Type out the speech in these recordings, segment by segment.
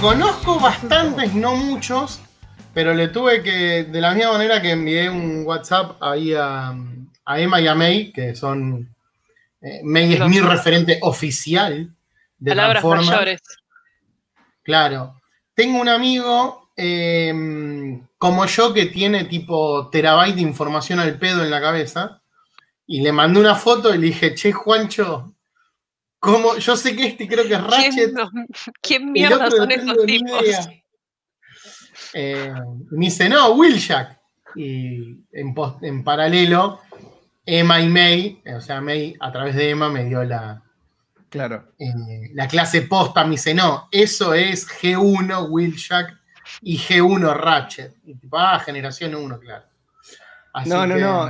conozco bastantes, no muchos, pero le tuve que, de la misma manera que envié un WhatsApp ahí a Emma y a May, que son, May es mi referente oficial de palabras Transformers. mayores. Claro. Tengo un amigo como yo que tiene tipo terabyte de información al pedo en la cabeza y le mandé una foto y le dije, che, Juancho, ¿cómo? Yo sé que este creo que es Ratchet. ¿Quién mierda son esos tipos? Me dice, no, Wheeljack. Y en paralelo, Emma y May, o sea, May a través de Emma me dio la clase posta. Me dice, no, eso es G1 Wheeljack y G1 Ratchet. Y tipo, generación 1, claro. Así no.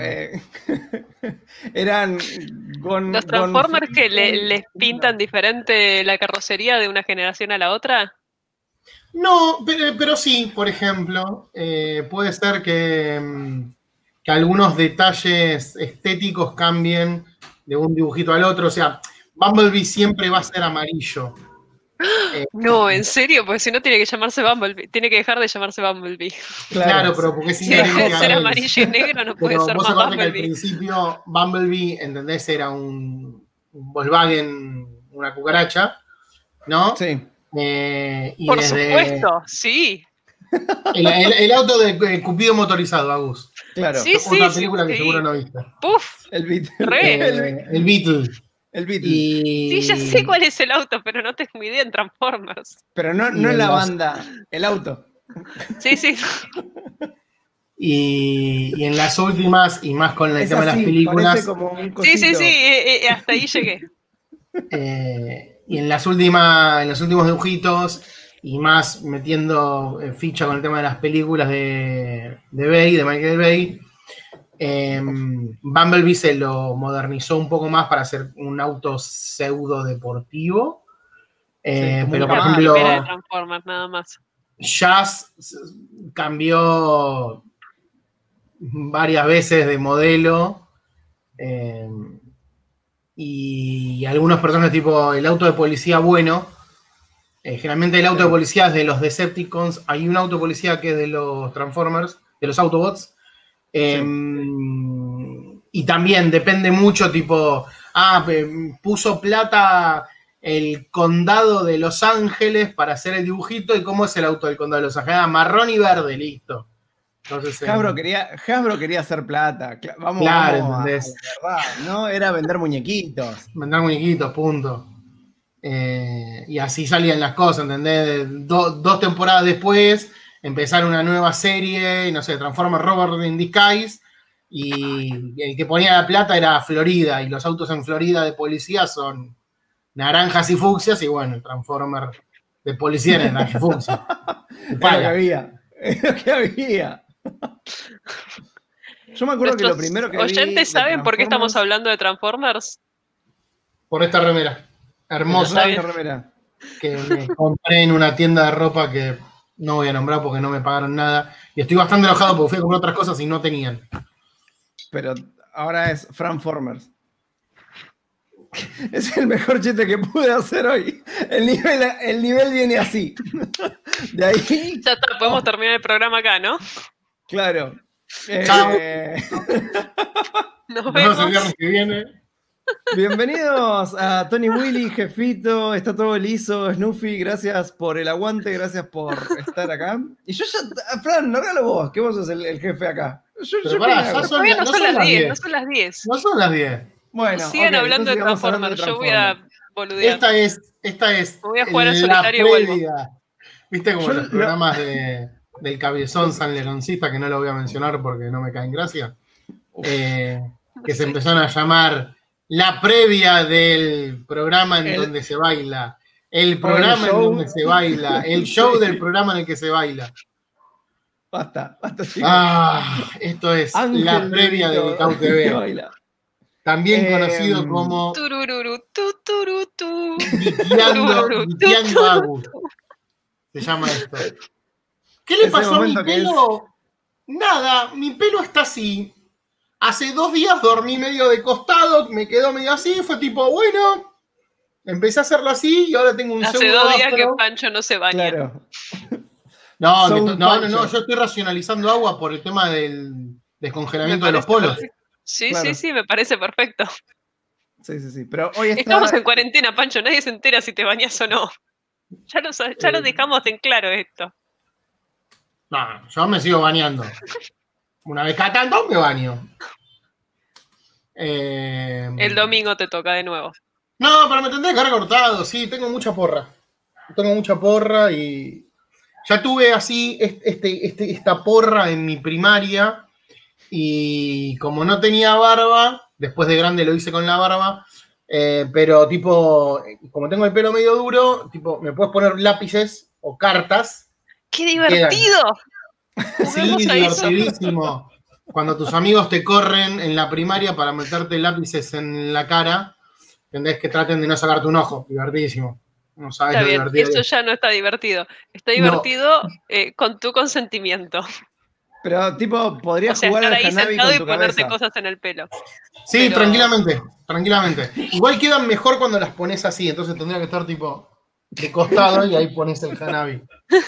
Eran ¿Los Transformers que les pintan diferente la carrocería de una generación a la otra? No, pero sí, por ejemplo, puede ser que algunos detalles estéticos cambien de un dibujito al otro. O sea, Bumblebee siempre va a ser amarillo. No, ¿en serio? Porque si no tiene que llamarse Bumblebee. Tiene que dejar de llamarse Bumblebee. Claro, pero porque es inherente. Si deja de ser amarillo y negro, no puede ser más Bumblebee. Que al principio Bumblebee, ¿entendés? Era un Volkswagen, una cucaracha, ¿no? Sí. Y por supuesto, sí. El auto de Cupido motorizado, Agus. Claro. Sí, una película que seguro no viste. ¡Puf! El Beetle. El Beetle. El Beetle. Sí, ya sé cuál es el auto, pero no tengo idea en Transformers. Pero no la banda, el auto. Sí. Y en las últimas, y más con el tema de las películas. Como un sí, hasta ahí llegué. Y en los últimos dibujitos, y más metiendo ficha con el tema de las películas de Michael Bay, Bumblebee se lo modernizó un poco más para hacer un auto pseudo deportivo. Pero por ejemplo, de Transformers, nada más. Jazz cambió varias veces de modelo. Y algunos personajes tipo el auto de policía bueno. Generalmente el auto de policía es de los Decepticons. Hay un auto de policía que es de los Transformers, de los Autobots. Y también depende mucho, tipo, puso plata el condado de Los Ángeles para hacer el dibujito. ¿Y cómo es el auto del condado de Los Ángeles? Marrón y verde, listo. Entonces, Hasbro quería hacer plata. Vamos ¿entendés? La verdad, ¿no? Era vender muñequitos. Vender muñequitos, punto. Y así salían las cosas, ¿entendés? Dos temporadas después, empezar una nueva serie, no sé, Transformers Robert in Disguise, y el que ponía la plata era Florida, y los autos en Florida de policía son naranjas y fucsias, y bueno, el Transformer de policía era naranja y fucsia. Es lo que había. Yo me acuerdo que lo primero que ¿oyentes saben por qué estamos hablando de Transformers? Por esta remera. Hermosa. Remera. Que me compré en una tienda de ropa que no voy a nombrar porque no me pagaron nada. Y estoy bastante enojado porque fui a comprar otras cosas y no tenían. Pero ahora es Transformers. Es el mejor chiste que pude hacer hoy. El nivel viene así. De ahí. Ya está, podemos terminar el programa acá, ¿no? Claro. Chao. Nos vemos el viernes que viene. Bienvenidos a Tony Willy, Jefito, está todo liso, Snoopy, gracias por el aguante, gracias por estar acá. Y yo ya, Fran, largalo vos, que vos sos el jefe acá. No son las 10. No son las 10. Bueno, sigan hablando de Transformers, yo voy a boludear. Esta es voy a jugar al la solitario y vuelvo. ¿Viste como los programas del cabezón San Leroncista, que no lo voy a mencionar porque no me caen gracia? Que se empezaron a llamar la previa del programa en donde se baila, el programa en donde se baila, el show del programa en el que se baila. Basta, chicos. Esto es la previa de Cau TV. También conocido como Vitiando Agus. Se llama esto. ¿Qué le pasó a mi pelo? Nada, mi pelo está así. Hace 2 días dormí medio de costado, me quedó medio así, fue tipo, bueno, empecé a hacerlo así y ahora tengo un Hace pseudo 2 días que afro. Pancho no se baña. Claro. No, yo estoy racionalizando agua por el tema del descongelamiento de los polos. Perfecto. Sí, Claro. sí, me parece perfecto. Sí. Pero hoy Estamos en cuarentena, Pancho, nadie se entera si te bañas o no. Ya lo dejamos en claro esto. No, yo me sigo bañando. Una vez cada tanto me baño. El domingo te toca de nuevo. No, pero me tendré que haber cortado, sí, tengo mucha porra. Y ya tuve así esta porra en mi primaria y como no tenía barba, después de grande lo hice con la barba, pero tipo, como tengo el pelo medio duro, tipo, me puedes poner lápices o cartas. ¡Qué divertido! Sí, divertidísimo. Cuando tus amigos te corren en la primaria para meterte lápices en la cara, entendés que traten de no sacarte un ojo. Divertidísimo. No sabes Está lo bien, divertido. eso ya no está divertido. Está divertido con tu consentimiento. Pero tipo, podrías jugar estar al ahí Hanabi sentado con y tu ponerte cabeza. cosas en el pelo. Sí, pero... tranquilamente. Igual quedan mejor cuando las pones así, entonces tendría que estar tipo de costado y ahí pones el Hanabi.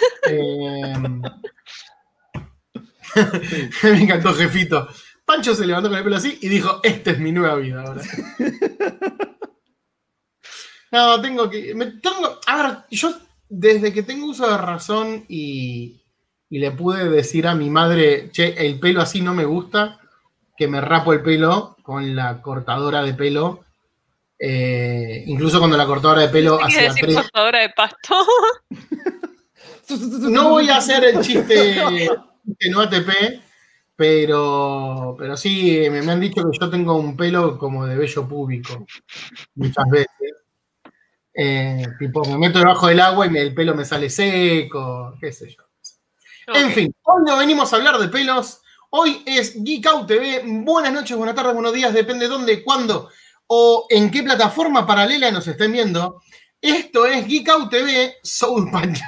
Me encantó, jefito. Pancho se levantó con el pelo así y dijo, esta es mi nueva vida ahora. No, a ver, yo desde que tengo uso de razón y le pude decir a mi madre, che, el pelo así no me gusta, que me rapo el pelo con la cortadora de pelo. Incluso cuando la cortadora de pelo hacía decir cortadora de pasto. No voy a hacer el chiste no ATP, pero sí, me han dicho que yo tengo un pelo como de vello púbico muchas veces. Tipo, me meto debajo del agua y el pelo me sale seco, qué sé yo. Okay. En fin, hoy no venimos a hablar de pelos. Hoy es Geek Out TV. Buenas noches, buenas tardes, buenos días, depende de dónde, cuándo o en qué plataforma paralela nos estén viendo. Esto es Geek Out TV, Soul Pancho.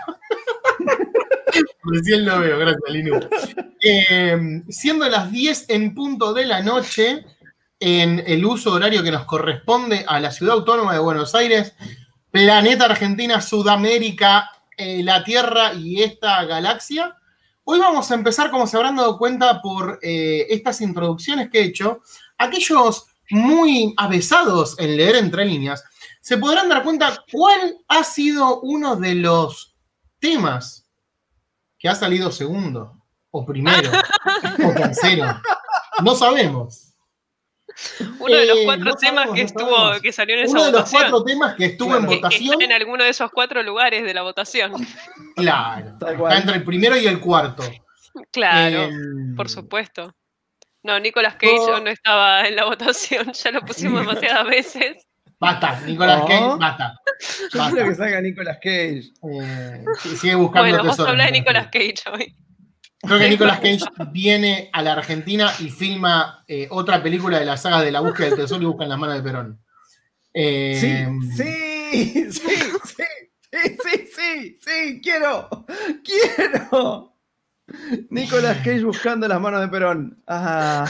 Recién lo veo, gracias, Linu. Siendo las 10 en punto de la noche, en el uso horario que nos corresponde a la Ciudad Autónoma de Buenos Aires, planeta Argentina, Sudamérica, la Tierra y esta galaxia. Hoy vamos a empezar, como se habrán dado cuenta por estas introducciones que he hecho, aquellos muy avesados en leer entre líneas, se podrán dar cuenta cuál ha sido uno de los temas que ha salido segundo, o primero, o tercero. No sabemos. Uno de los 4 temas que salió en esa votación. Uno de los 4 temas que estuvo en votación. Que está en alguno de esos 4 lugares de la votación. Claro, está entre el primero y el cuarto. Claro, por supuesto. No, Nicolas Cage no estaba en la votación, ya lo pusimos demasiadas veces. Basta, Nicolas Cage, basta. Yo quiero que salga Nicolas Cage. Sigue buscando tesoros. Bueno, vamos a hablar de Nicolas Cage hoy. Creo que Nicolas Cage viene a la Argentina y filma otra película de la saga de La Búsqueda del Tesoro y Busca en las Manos de Perón. Sí, quiero. Nicolas Cage buscando las manos de Perón. Ajá.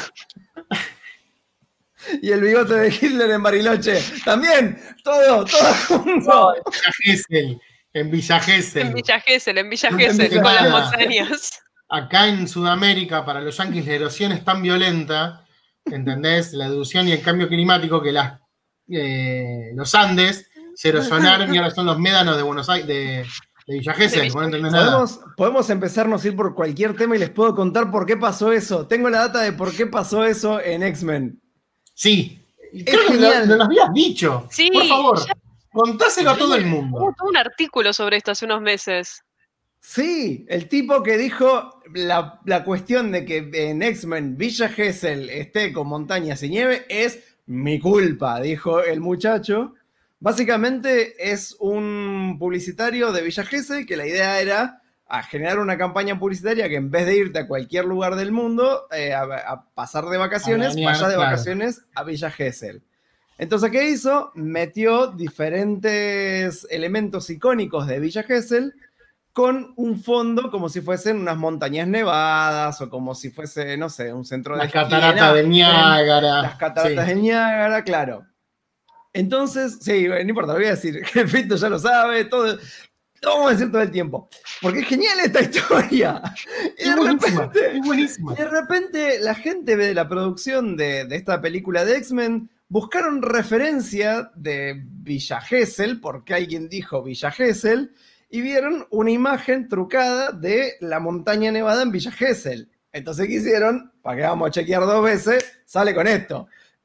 Y el bigote de Hitler en Bariloche. También, todo junto. En Villa Gesell, con las montañas. Acá en Sudamérica, para los yanquis, la erosión es tan violenta, ¿entendés? La erosión y el cambio climático que los Andes se erosionaron y ahora son los médanos de Buenos Aires, de Villa Gesell. No entendés nada. Podemos empezarnos a ir por cualquier tema y les puedo contar por qué pasó eso. Tengo la data de por qué pasó eso en X-Men. Sí, creo que lo habías dicho. Sí, por favor, contáselo a todo el mundo. Hubo un artículo sobre esto hace unos meses. Sí, el tipo que dijo la cuestión de que en X-Men Villa Gesell esté con montañas y nieve es mi culpa, dijo el muchacho. Básicamente es un publicitario de Villa Gesell que la idea era generar una campaña publicitaria que en vez de irte a cualquier lugar del mundo a pasar de vacaciones, vayas de vacaciones a Villa Gesell. Entonces, ¿qué hizo? Metió diferentes elementos icónicos de Villa Gesell con un fondo como si fuesen unas montañas nevadas o como si fuese, no sé, un centro de esquí. Las cataratas de Niágara. Las cataratas de Niágara, claro. Entonces, sí, no importa, lo voy a decir. Jefito ya lo sabe, todo. Lo vamos a decir todo el tiempo. Porque es genial esta historia. Y buenísima. De repente, la gente de la producción de esta película de X-Men buscaron referencia de Villa Gesell, porque alguien dijo Villa Gesell, y vieron una imagen trucada de la montaña nevada en Villa Gesell. Entonces, ¿qué hicieron? Para que vamos a chequear 2 veces, sale con esto.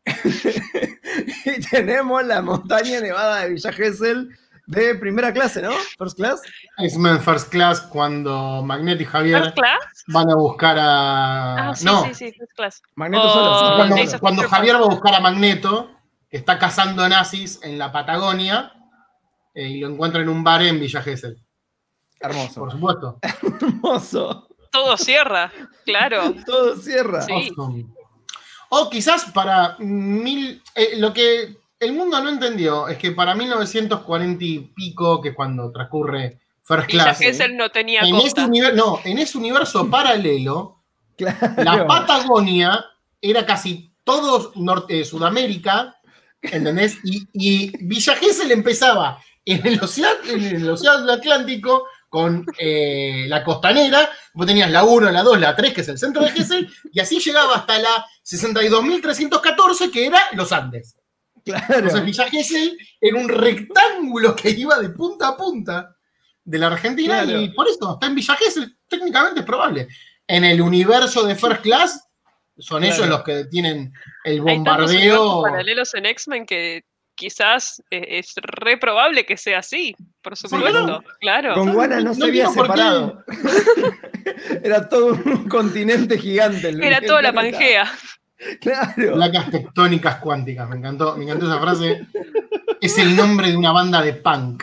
Y tenemos la montaña nevada de Villa Gesell de primera clase, ¿no? First Class. X-Men First Class, cuando Magneto y Javier van a buscar a... sí, no. sí, First Class. Magneto solo. Cuando Javier va a buscar a Magneto, que está cazando nazis en la Patagonia, y lo encuentra en un bar en Villa Gesell. Hermoso. Por supuesto. Hermoso. Todo cierra, claro. Todo cierra. Sí. Awesome. O quizás para lo que el mundo no entendió es que para 1940 y pico, que es cuando transcurre First Class, Villa Gesell no tenía en ese universo paralelo, Claro. la Patagonia era casi todo Sudamérica, ¿entendés? Y Villa Gesell empezaba en el océano Atlántico con la costanera, vos tenías la 1, la 2, la 3, que es el centro de Gesell, y así llegaba hasta la 62.314, que era los Andes. Claro. Entonces Villa Gesell era un rectángulo que iba de punta a punta de la Argentina, claro. Y por eso está en Villa Gesell, técnicamente es probable. En el universo de First Class, son ellos los que tienen el bombardeo. Hay paralelos en X-Men que quizás es re probable que sea así, por supuesto, sí, claro. Con Guana no se había separado. Era todo un continente gigante. Era toda la Pangea. Claro. Placas tectónicas cuánticas, me encantó esa frase. Es el nombre de una banda de punk.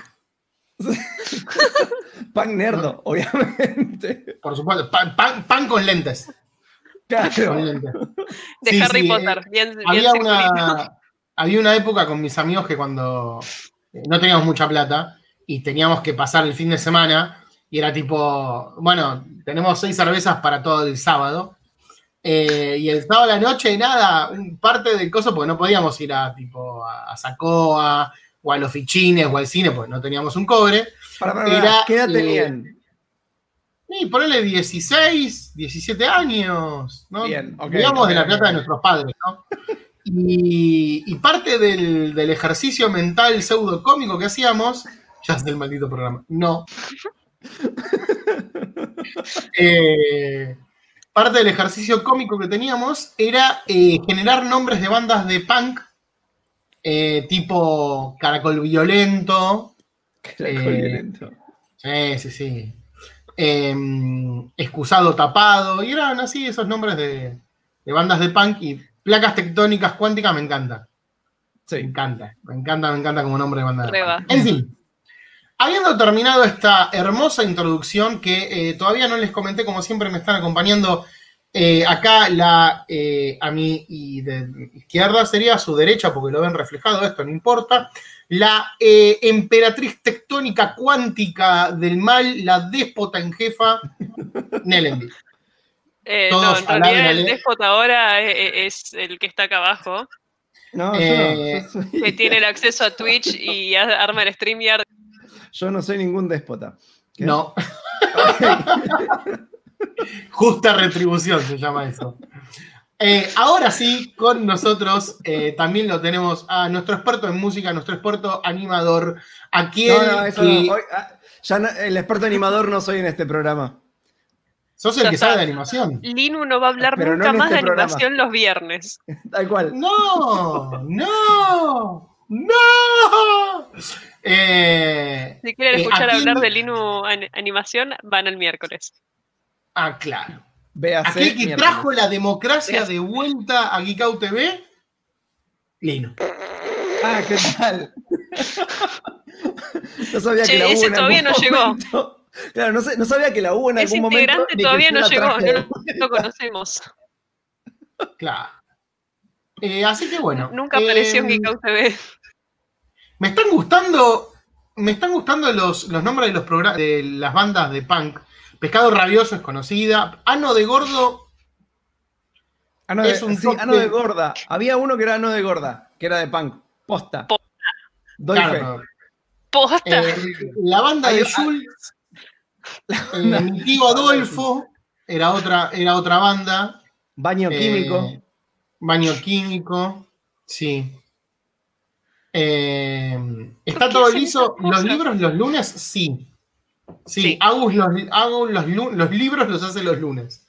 Punk nerdo, obviamente. Por supuesto, punk con lentes. Claro. Con lentes. De Harry Potter, bien había una época con mis amigos que cuando no teníamos mucha plata y teníamos que pasar el fin de semana y era tipo, bueno, tenemos 6 cervezas para todo el sábado. Y el sábado a la noche, nada, parte del coso, porque no podíamos ir a Sacoa o a los fichines o al cine, porque no teníamos un cobre. ¿Qué edad tenían? Sí, ponele 16, 17 años, ¿no? Bien, okay, digamos de la plata de nuestros padres, ¿no? Y parte del ejercicio mental pseudo cómico que hacíamos, ya es del maldito programa, no. Parte del ejercicio cómico que teníamos era generar nombres de bandas de punk, tipo Caracol Violento. Caracol Violento. Sí. Excusado Tapado, y eran así esos nombres de bandas de punk, y Placas Tectónicas Cuánticas me encanta. Sí. Me encanta como nombre de banda de punk. En fin. Habiendo terminado esta hermosa introducción que todavía no les comenté, como siempre me están acompañando acá a mi de izquierda sería a su derecha, porque lo ven reflejado, esto no importa, la emperatriz tectónica cuántica del mal, la déspota en jefa, Nelendi. No, en realidad el déspota ahora es el que está acá abajo. No, que tiene el acceso a Twitch y arma el StreamYard. Yo no soy ningún déspota. ¿Qué? No. Justa retribución se llama eso. Ahora sí, con nosotros también lo tenemos a nuestro experto en música, nuestro experto animador, el experto animador no soy en este programa. Sos el que sabe de animación. Linu no va a hablar nunca más de animación los viernes. Tal cual. No. Si quieren escuchar hablar de Linu animación, van el miércoles. Ah, claro. Véase aquel que trajo la democracia de vuelta a Geekout TV, Linu. Ah, ¿qué tal? No sabía que la hubo ese todavía no llegó. Claro, no sabía que la hubo en algún momento. Ese integrante todavía no llegó, no lo conocemos. Claro. Así que bueno. Nunca apareció en Geekout TV. Me están gustando los nombres de las bandas de punk. Pescado Rabioso es conocida. Ano de Gordo. Ano de Gorda. Había uno que era Ano de Gorda, que era de punk. Posta. Doy Claro, fe. Posta. la banda de Schultz, mi tío Adolfo, era otra banda. Baño químico. Baño químico, sí. ¿Está qué todo hacen liso? esas cosas? ¿Los libros los lunes? Sí. Sí, Sí. Agus los libros los hace los lunes.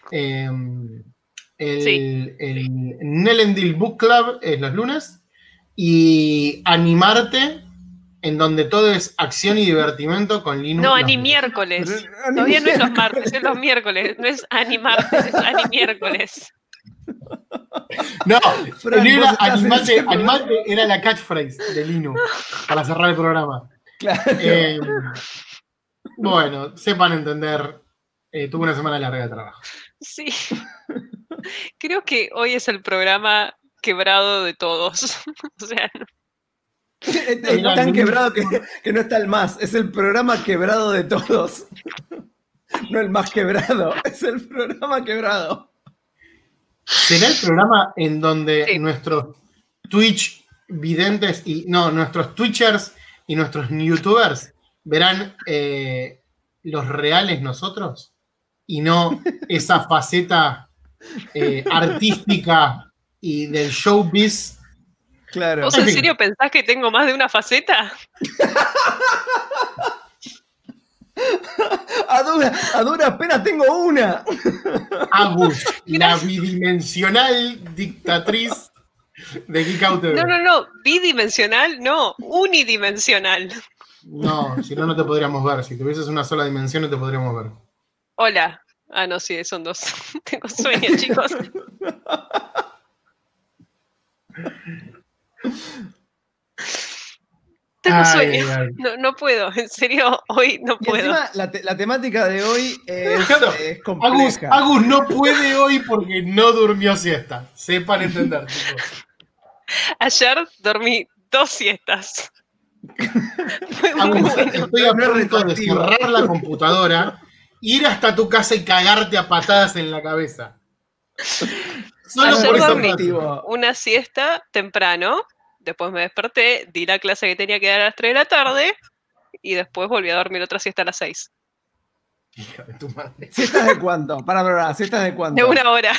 El Nellendil Book Club es los lunes. Y Animarte, en donde todo es acción y divertimento con Linus. No, los Animiércoles. Pero, Todavía no es los martes, es los miércoles. No es Animartes, es Animiércoles. No, Fran, era vos estás en Animate, ese Animate era la catchphrase de Linus para cerrar el programa. Claro. Bueno, sepan entender, tuve una semana larga de trabajo. Sí. Creo que hoy es el programa quebrado de todos. O sea, no. Es tan quebrado que no está el más. Es el programa quebrado de todos. No el más quebrado, es el programa quebrado. ¿Será el programa en donde Sí. nuestros Twitch videntes y no, nuestros Twitchers y nuestros YouTubers verán los reales nosotros y no esa faceta artística y del showbiz? Claro. ¿Vos en serio pensás que tengo más de una faceta? A duras penas tengo una. Agus, la bidimensional dictatriz de Geek Out TV. No, bidimensional, no, unidimensional. No, si no, no te podríamos ver. Si tuvieses una sola dimensión, no te podríamos ver. Hola. Ah, no, sí, son dos. Tengo sueño, chicos. Tengo sueño. No puedo, en serio, hoy no Y puedo. encima, la temática de hoy es compleja. Agus no puede hoy porque no durmió siesta. Sepan entender, chicos. Ayer dormí 2 siestas. Fue muy Agus, bueno. estoy a punto de cerrar la computadora, ir hasta tu casa y cagarte a patadas en la cabeza. Solo Ayer por eso dormí una siesta temprano, después me desperté, di la clase que tenía que dar a las 3 de la tarde y después volví a dormir otra siesta a las 6. Hija de tu madre. ¿Siestas de cuánto? ¿Siestas de cuánto? De 1 hora.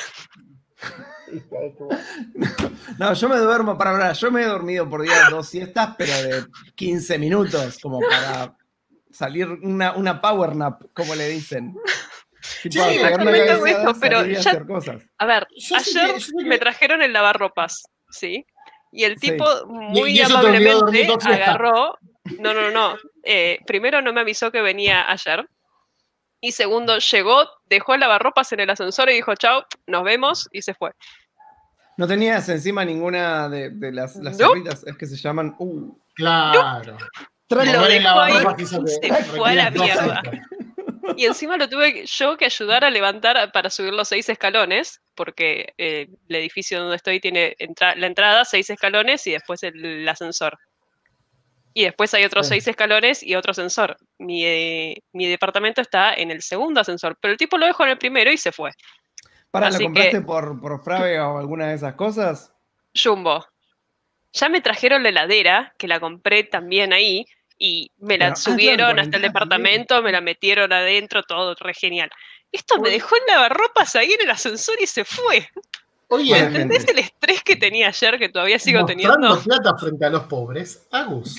No, yo me duermo, yo me he dormido por día 2 siestas, pero de 15 minutos, como para salir una power nap, como le dicen. Sí, exactamente hago eso, pero ya, a ver, ayer me trajeron el lavarropas, ¿sí? Y el tipo muy amablemente agarró, no, primero no me avisó que venía ayer, y segundo, llegó, dejó el lavarropas en el ascensor y dijo, chao, nos vemos, y se fue. ¿No tenías encima ninguna de las cerritas? Es que se llaman... Claro. Lo dejó ahí y se fue a la mierda. Y encima lo tuve yo que ayudar a levantar para subir los 6 escalones, porque el edificio donde estoy tiene la entrada, 6 escalones y después el ascensor. Y después hay otros 6 escalones y otro ascensor. Mi departamento está en el segundo ascensor, pero el tipo lo dejó en el primero y se fue. ¿Lo compraste por Frávega o alguna de esas cosas? Jumbo. Ya me trajeron la heladera, que la compré también ahí, y me la subieron hasta el departamento, me la metieron adentro, todo re genial. Esto me dejó el lavarropas ahí en el ascensor y se fue. Oye, ¿entendés el estrés que tenía ayer, que todavía sigo teniendo? Mostrando plata frente a los pobres, Agus.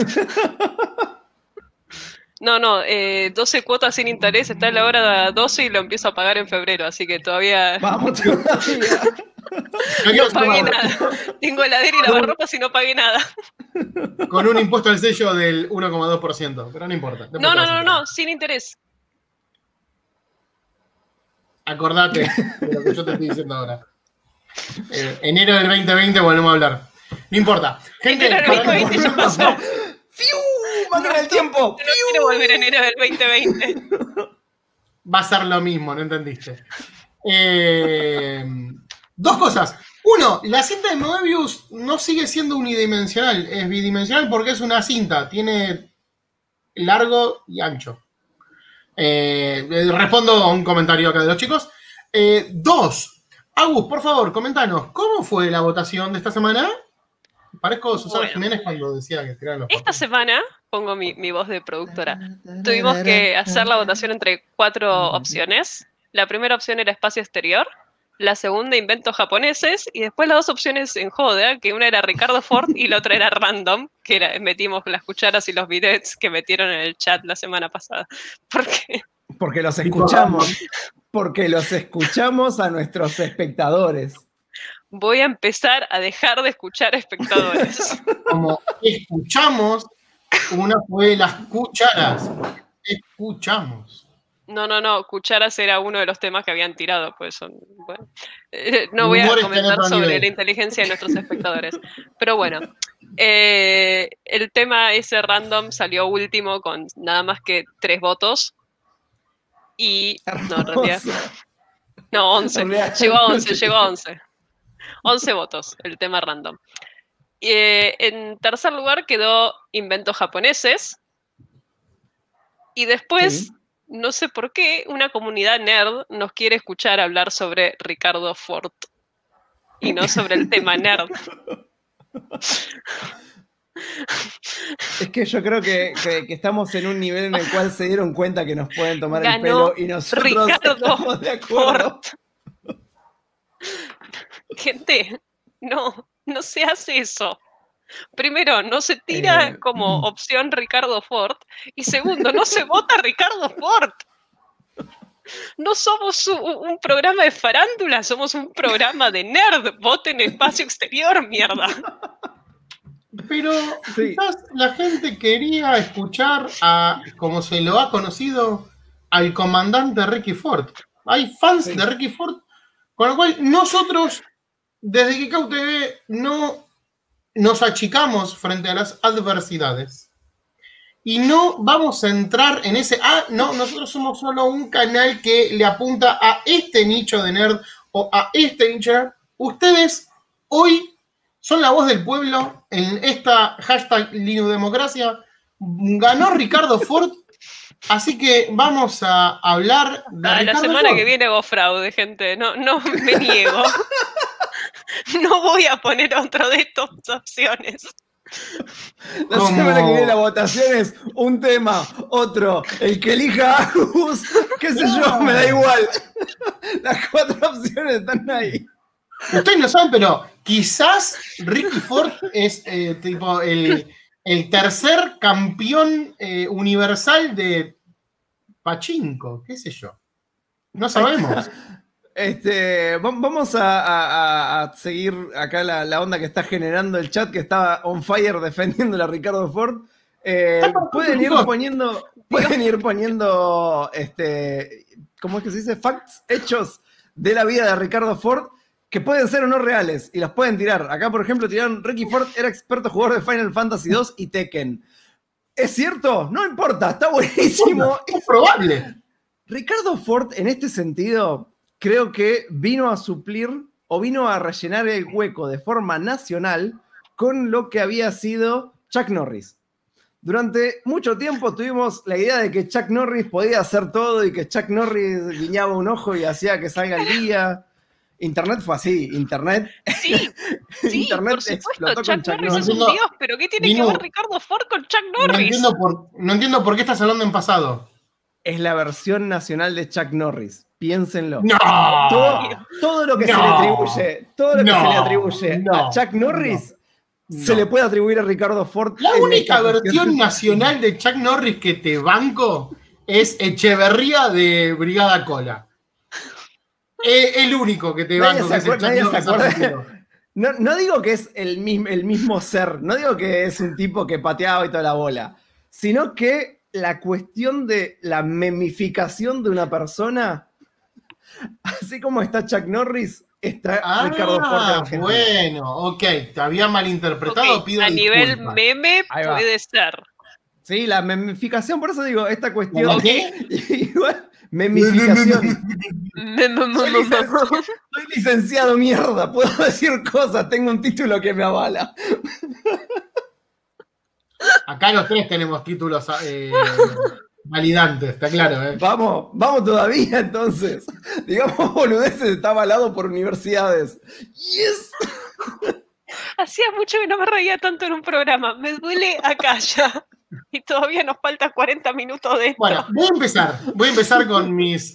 No, 12 cuotas sin interés, está en la hora 12 y lo empiezo a pagar en febrero, así que todavía... Vamos todavía. No pagué nada. Tengo heladera y lavarropas y no pagué nada. Con un impuesto al sello del 1,2%, pero no importa. No, sin interés. Acordate de lo que yo te estoy diciendo ahora. Enero del 2020 volvemos a hablar. No importa. Gente, enero del 2020 ya pasó. ¡Fiu! ¡Máquina del tiempo! No quiero volver a enero del 2020. Va a ser lo mismo, ¿no entendiste? Dos cosas. Uno, la cinta de Moebius no sigue siendo unidimensional, es bidimensional porque es una cinta, tiene largo y ancho. Respondo a un comentario acá de los chicos. Dos, Agus, por favor, comentanos, ¿cómo fue la votación de esta semana? Parezco Susana Jiménez cuando decía que tiraban los Esta papeles. semana, pongo mi voz de productora, tuvimos que hacer la votación entre 4 opciones. La primera opción era espacio exterior, la segunda inventos japoneses, y después las 2 opciones en joda, que una era Ricardo Ford y la otra era random, que metimos las cucharas y los bidets que metieron en el chat la semana pasada. ¿Por qué? Porque los escuchamos. Porque los escuchamos a nuestros espectadores. Voy a empezar a dejar de escuchar espectadores. Como escuchamos, una fue las cucharas. Escuchamos. No, cucharas era uno de los temas que habían tirado, pues son, bueno. No voy a comentar sobre la inteligencia de nuestros espectadores. Pero bueno, el tema ese random salió último con nada más que 3 votos. Y no, en realidad. No, 11. Llegó a 11. 11 votos, el tema random. En tercer lugar quedó inventos japoneses. Y después, no sé por qué, una comunidad nerd nos quiere escuchar hablar sobre Ricardo Ford. Y no sobre el tema nerd. Es que yo creo que estamos en un nivel en el cual se dieron cuenta que nos pueden tomar el pelo y nosotros Ricardo estamos de acuerdo. Ford. Gente, no se hace eso. Primero, no se tira como opción Ricardo Ford. Y segundo, no se vota Ricardo Ford. No somos un programa de farándula, somos un programa de nerd. Voten espacio exterior, mierda. Pero quizás la gente quería escuchar a, como se lo ha conocido, al comandante Ricky Ford. Hay fans de Ricky Ford, con lo cual nosotros, desde Geekout TV, no nos achicamos frente a las adversidades. Y no vamos a entrar en ese, no, nosotros somos solo un canal que le apunta a este nicho de nerd o a este nicho de nerd. Ustedes hoy son la voz del pueblo en esta hashtag Linudemocracia. Ganó Ricardo Ford, así que vamos a hablar de Ricardo la semana Ford. que viene hago fraude, gente. No me niego. No voy a poner otro de estas opciones. La semana que viene la votación es un tema, otro, el que elija Agus, qué sé yo, me da igual. Las 4 opciones están ahí. Ustedes no saben, pero quizás Ricky Ford es tipo el tercer campeón universal de pachinko, qué sé yo. No sabemos. Vamos a seguir acá la onda que está generando el chat, que estaba on fire defendiendo a Ricardo Ford. Pueden ir poniendo, ¿cómo es que se dice? Facts, hechos de la vida de Ricardo Ford, que pueden ser o no reales, y los pueden tirar. Acá, por ejemplo, tiraron: Ricky Ford era experto jugador de Final Fantasy 2 y Tekken. ¿Es cierto? No importa, está buenísimo. Es probable. Ricardo Ford, en este sentido, creo que vino a suplir o vino a rellenar el hueco de forma nacional con lo que había sido Chuck Norris. Durante mucho tiempo tuvimos la idea de que Chuck Norris podía hacer todo y que Chuck Norris guiñaba un ojo y hacía que salga el día. Internet fue así, Internet. Sí, Internet por supuesto, explotó Chuck con Chuck Norris Norris. es un dios, pero ¿qué tiene que ver Ricardo Ford con Chuck Norris? No entiendo por qué estás hablando en pasado. Es la versión nacional de Chuck Norris. Piénsenlo. ¡No! Todo lo que se le atribuye a Chuck Norris se le puede atribuir a Ricardo Ford. La única versión nacional de Chuck Norris que te banco es Echeverría de Brigada Cola. El único que te banco. Nadie se acuerda. No digo que es el mismo ser, no digo que es un tipo que pateaba y toda la bola, sino que la cuestión de la memificación de una persona, así como está Chuck Norris, está Ricardo Ford. Bueno, ok, te había malinterpretado, pido a disculpas. nivel meme puede ser. Sí, la memificación, por eso digo, esta cuestión. ¿Qué? Igual, memificación. Soy licenciado, mierda, puedo decir cosas, tengo un título que me avala. Acá los tres tenemos títulos validantes, está claro. Vamos todavía entonces. Digamos, boludeces, está avalado por universidades. ¡Yes! Hacía mucho que no me reía tanto en un programa. Me duele acá ya. Y todavía nos faltan 40 minutos de esto. Bueno, voy a empezar con mis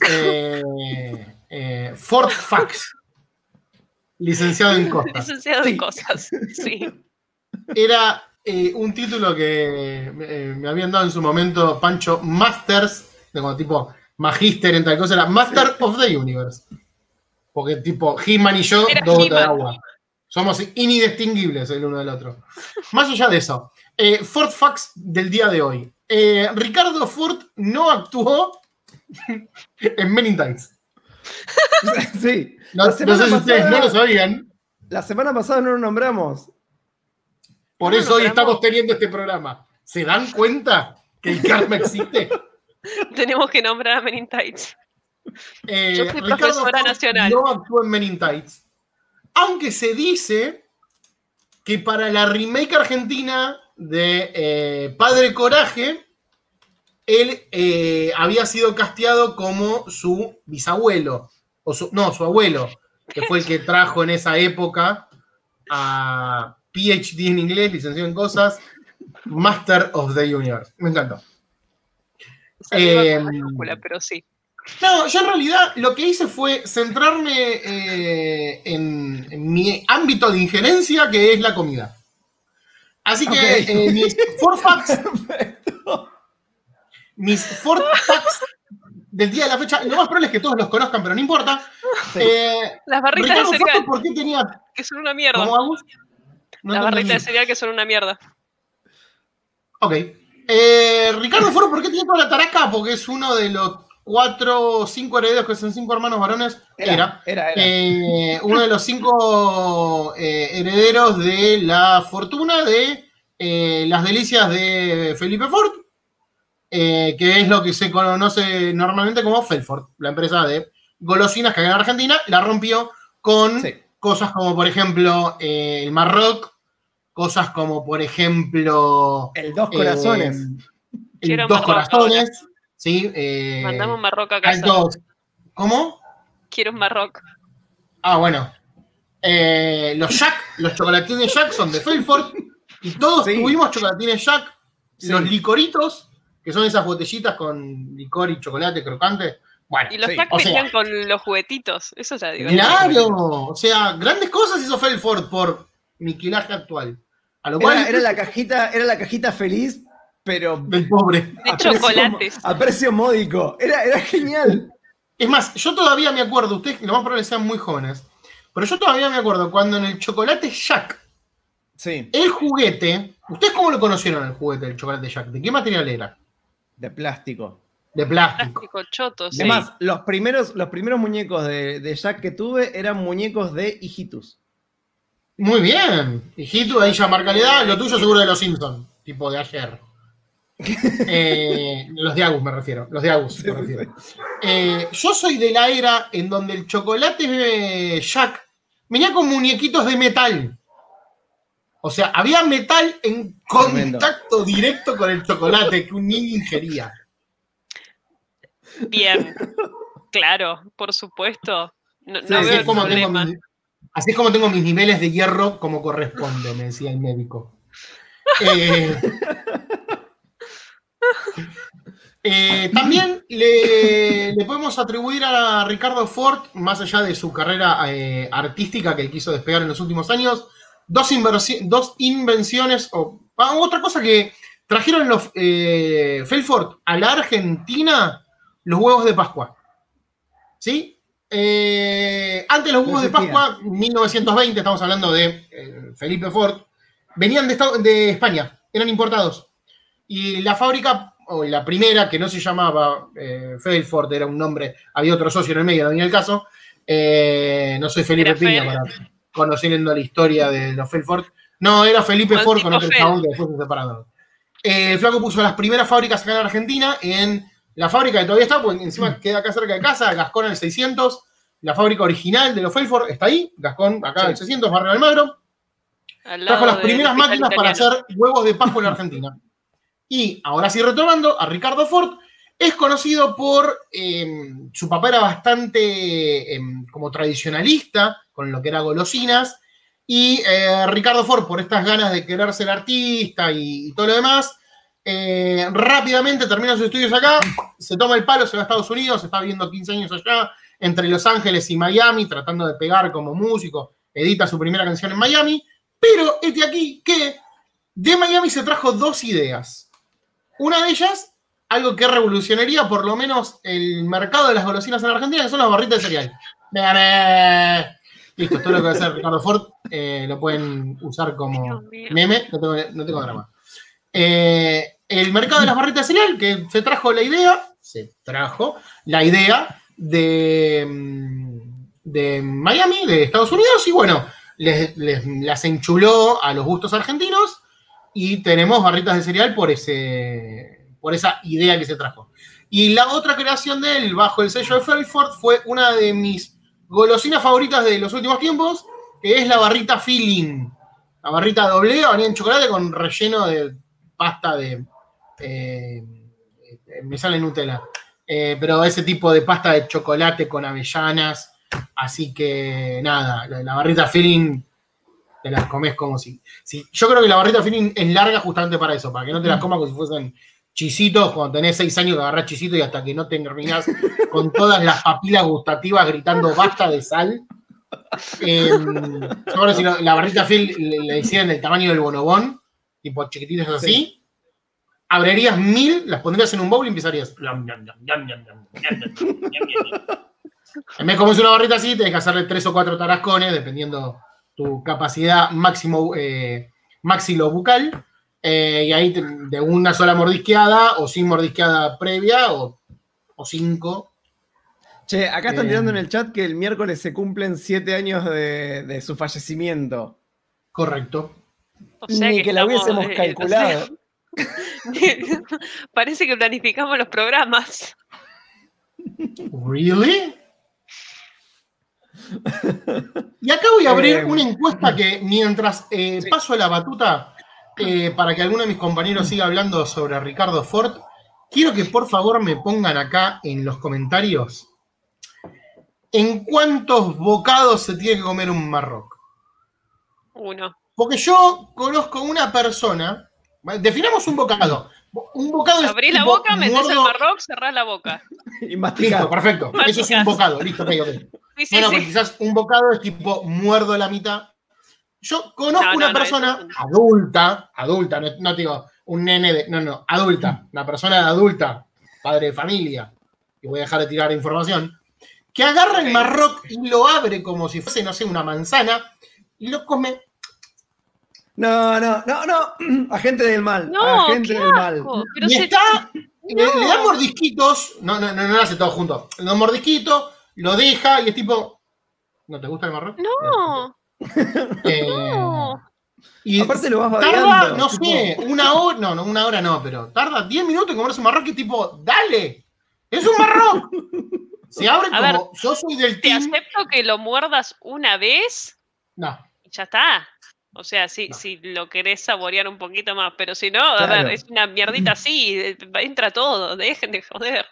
Ford Facts. Licenciado en cosas. Licenciado en cosas, sí. Era un título que me habían dado en su momento Pancho Masters, de como tipo Magíster en tal cosa, era Master of the Universe. Porque tipo He-Man y yo, Era dos gotas de He-Man. agua. Somos indistinguibles el uno del otro. Más allá de eso, Ford Facts del día de hoy. Ricardo Ford no actuó en Men in Tights. Sí. No sé si ustedes no lo sabían. La semana pasada no lo nombramos. Por eso hoy estamos teniendo este programa. ¿Se dan cuenta que el karma existe? Tenemos que nombrar a Men in Tights. Yo soy Ricardo profesora Ford nacional. no actuó en Men in Tights. Aunque se dice que para la remake argentina de Padre Coraje, él había sido casteado como su bisabuelo. Su abuelo, que fue el que trajo en esa época a PhD en inglés, licenciado en cosas, Master of the Universe. Me encantó. Pero sí. No, yo en realidad lo que hice fue centrarme en mi ámbito de injerencia, que es la comida. Así que mis Ford Facts del día de la fecha, lo más probable es que todos los conozcan, pero no importa. Sí. Las barritas Ricardo de cereal. ¿por qué tenía? Que son una mierda. ¿Cómo hago? Las barritas de cereal que son una mierda. Ok. Ricardo Foro, ¿por qué tiene toda la taraca? Porque es uno de los 4 o 5 herederos, que son 5 hermanos varones. Era. Uno de los 5 herederos de la fortuna de las delicias de Felipe Ford, que es lo que se conoce normalmente como Felford, la empresa de golosinas que hay en Argentina. La rompió con cosas como, por ejemplo, el Marroc. Cosas como, por ejemplo... El Dos Corazones. El Dos Corazones. ¿Sí? Mandamos un Marroc a casa. ¿Cómo? Quiero un Marroc. Ah, bueno. Los chocolatines Jack son de Felford. Y todos tuvimos chocolatines Jack. Los licoritos, que son esas botellitas con licor y chocolate crocante. Bueno, y los Jack venían con los juguetitos. Eso ya digo. Claro. O sea, grandes cosas hizo Felford por miquilaje actual. A lo cual, era la cajita feliz, pero del pobre. De chocolates. A precio módico. Era genial. Es más, yo todavía me acuerdo, ustedes lo más probable sean muy jóvenes, pero yo todavía me acuerdo cuando en el chocolate Jack, el juguete, ¿ustedes cómo lo conocieron el juguete del chocolate Jack? ¿De qué material era? De plástico. De plástico. Plástico choto, sí. Además, los primeros muñecos de Jack que tuve eran muñecos de hijitus. Muy bien. Hijitus, ahí ya marca la edad. Lo tuyo seguro de los Simpsons, tipo de ayer. Los de Agus me refiero. Los de Agus me refiero. Yo soy de la era en donde el chocolate Jack venía con muñequitos de metal. O sea, había metal en contacto directo con el chocolate que un niño ingería. Bien. Claro, por supuesto. No así, veo es como así es como tengo mis niveles de hierro como corresponde, me decía el médico. También le podemos atribuir a Ricardo Ford, más allá de su carrera artística que él quiso despegar en los últimos años, dos invenciones, otra cosa que trajeron los Felford a la Argentina, los huevos de Pascua. ¿Sí? Antes los huevos de Pascua, 1920, estamos hablando de Felipe Ford, venían de España, eran importados. Y la fábrica, o la primera, que no se llamaba Felford, era un nombre, había otro socio en el medio, no venía el caso. No soy Felipe Piña para conociendo la historia de los Felford. No, era Felipe Ford con otro chabón que después se separaron. El flaco puso las primeras fábricas acá en Argentina, en la fábrica que todavía está, porque encima queda acá cerca de casa, Gascón el 600, la fábrica original de los Felford está ahí, Gascón acá el 600, Barrio Almagro. Trajo las primeras máquinas para hacer huevos de Pascua en Argentina. Y ahora sí, retomando, a Ricardo Ford, es conocido por, su papá era bastante como tradicionalista, con lo que era golosinas, Y Ricardo Ford, por estas ganas de querer ser artista y todo lo demás, rápidamente termina sus estudios acá, se toma el palo, se va a Estados Unidos, está viviendo 15 años allá, entre Los Ángeles y Miami, tratando de pegar como músico, edita su primera canción en Miami, pero este aquí que de Miami se trajo 2 ideas. Una de ellas, algo que revolucionaría por lo menos el mercado de las golosinas en Argentina, que son las barritas de cereal. Listo, todo lo que va a hacer Ricardo Ford lo pueden usar como meme, no tengo drama. El mercado de las barritas de cereal, que se trajo la idea de Miami, de Estados Unidos, y bueno, las enchuló a los gustos argentinos y tenemos barritas de cereal por esa idea que se trajo. Y la otra creación de él, bajo el sello de Felford, fue una de mis golosinas favoritas de los últimos tiempos, que es la barrita Feeling. La barrita doble, venía en chocolate con relleno de pasta de... me sale Nutella. Pero ese tipo de pasta de chocolate con avellanas. Así que nada, la barrita Feeling te las comes como si... Yo creo que la barrita Feeling es larga justamente para eso, para que no te las comas como si fuesen chisitos, cuando tenés 6 años que agarrás chisitos y hasta que no te terminás con todas las papilas gustativas gritando basta de sal. Yo creo que si la barrita Feeling le hicieran del tamaño del bonobón, tipo chiquititas así, abrirías 1000, las pondrías en un bowl y empezarías. En vez de comerse una barrita así, tenés que hacerle 3 o 4 tarascones, dependiendo tu capacidad maxilobucal. Y ahí de una sola mordisqueada, o sin mordisqueada previa, o 5. Che, acá están tirando en el chat que el miércoles se cumplen 7 años de su fallecimiento. Correcto. O sea Ni que la hubiésemos calculado. Parece que planificamos los programas. ¿Really? Y acá voy a abrir una encuesta que mientras paso la batuta para que alguno de mis compañeros siga hablando sobre Ricardo Ford, quiero que por favor me pongan acá en los comentarios en cuántos bocados se tiene que comer un Marroc. 1. Porque yo conozco una persona, definamos un bocado. Un bocado es abrí la boca, metés el Marroc, cerrás la boca. Y masticás. Listo, perfecto. Masticás. Eso es un bocado. Listo, ok. Sí, Bueno, pues quizás un bocado es tipo muerdo la mitad. Yo conozco una persona adulta, no digo un nene de. Adulta. Una persona adulta, padre de familia, y voy a dejar de tirar información, que agarra el Marroc y lo abre como si fuese, no sé, una manzana, y lo come. No. Agente del mal. No, agente del mal. Pero y le da mordisquitos, no lo hace todo junto. Le da mordisquitos, lo deja y es tipo. ¿No te gusta el Marroc? No. Y aparte lo vas tarda, variando, no sé, una hora, una hora no, pero tarda 10 minutos en comerse un Marroc y tipo, ¡dale! ¡Es un Marroc! Se abre como, ver, yo soy del te team. acepto que lo muerdas una vez y ya está. O sea, si lo querés saborear un poquito más, pero si no, a ver, es una mierdita así, entra todo, dejen de joder.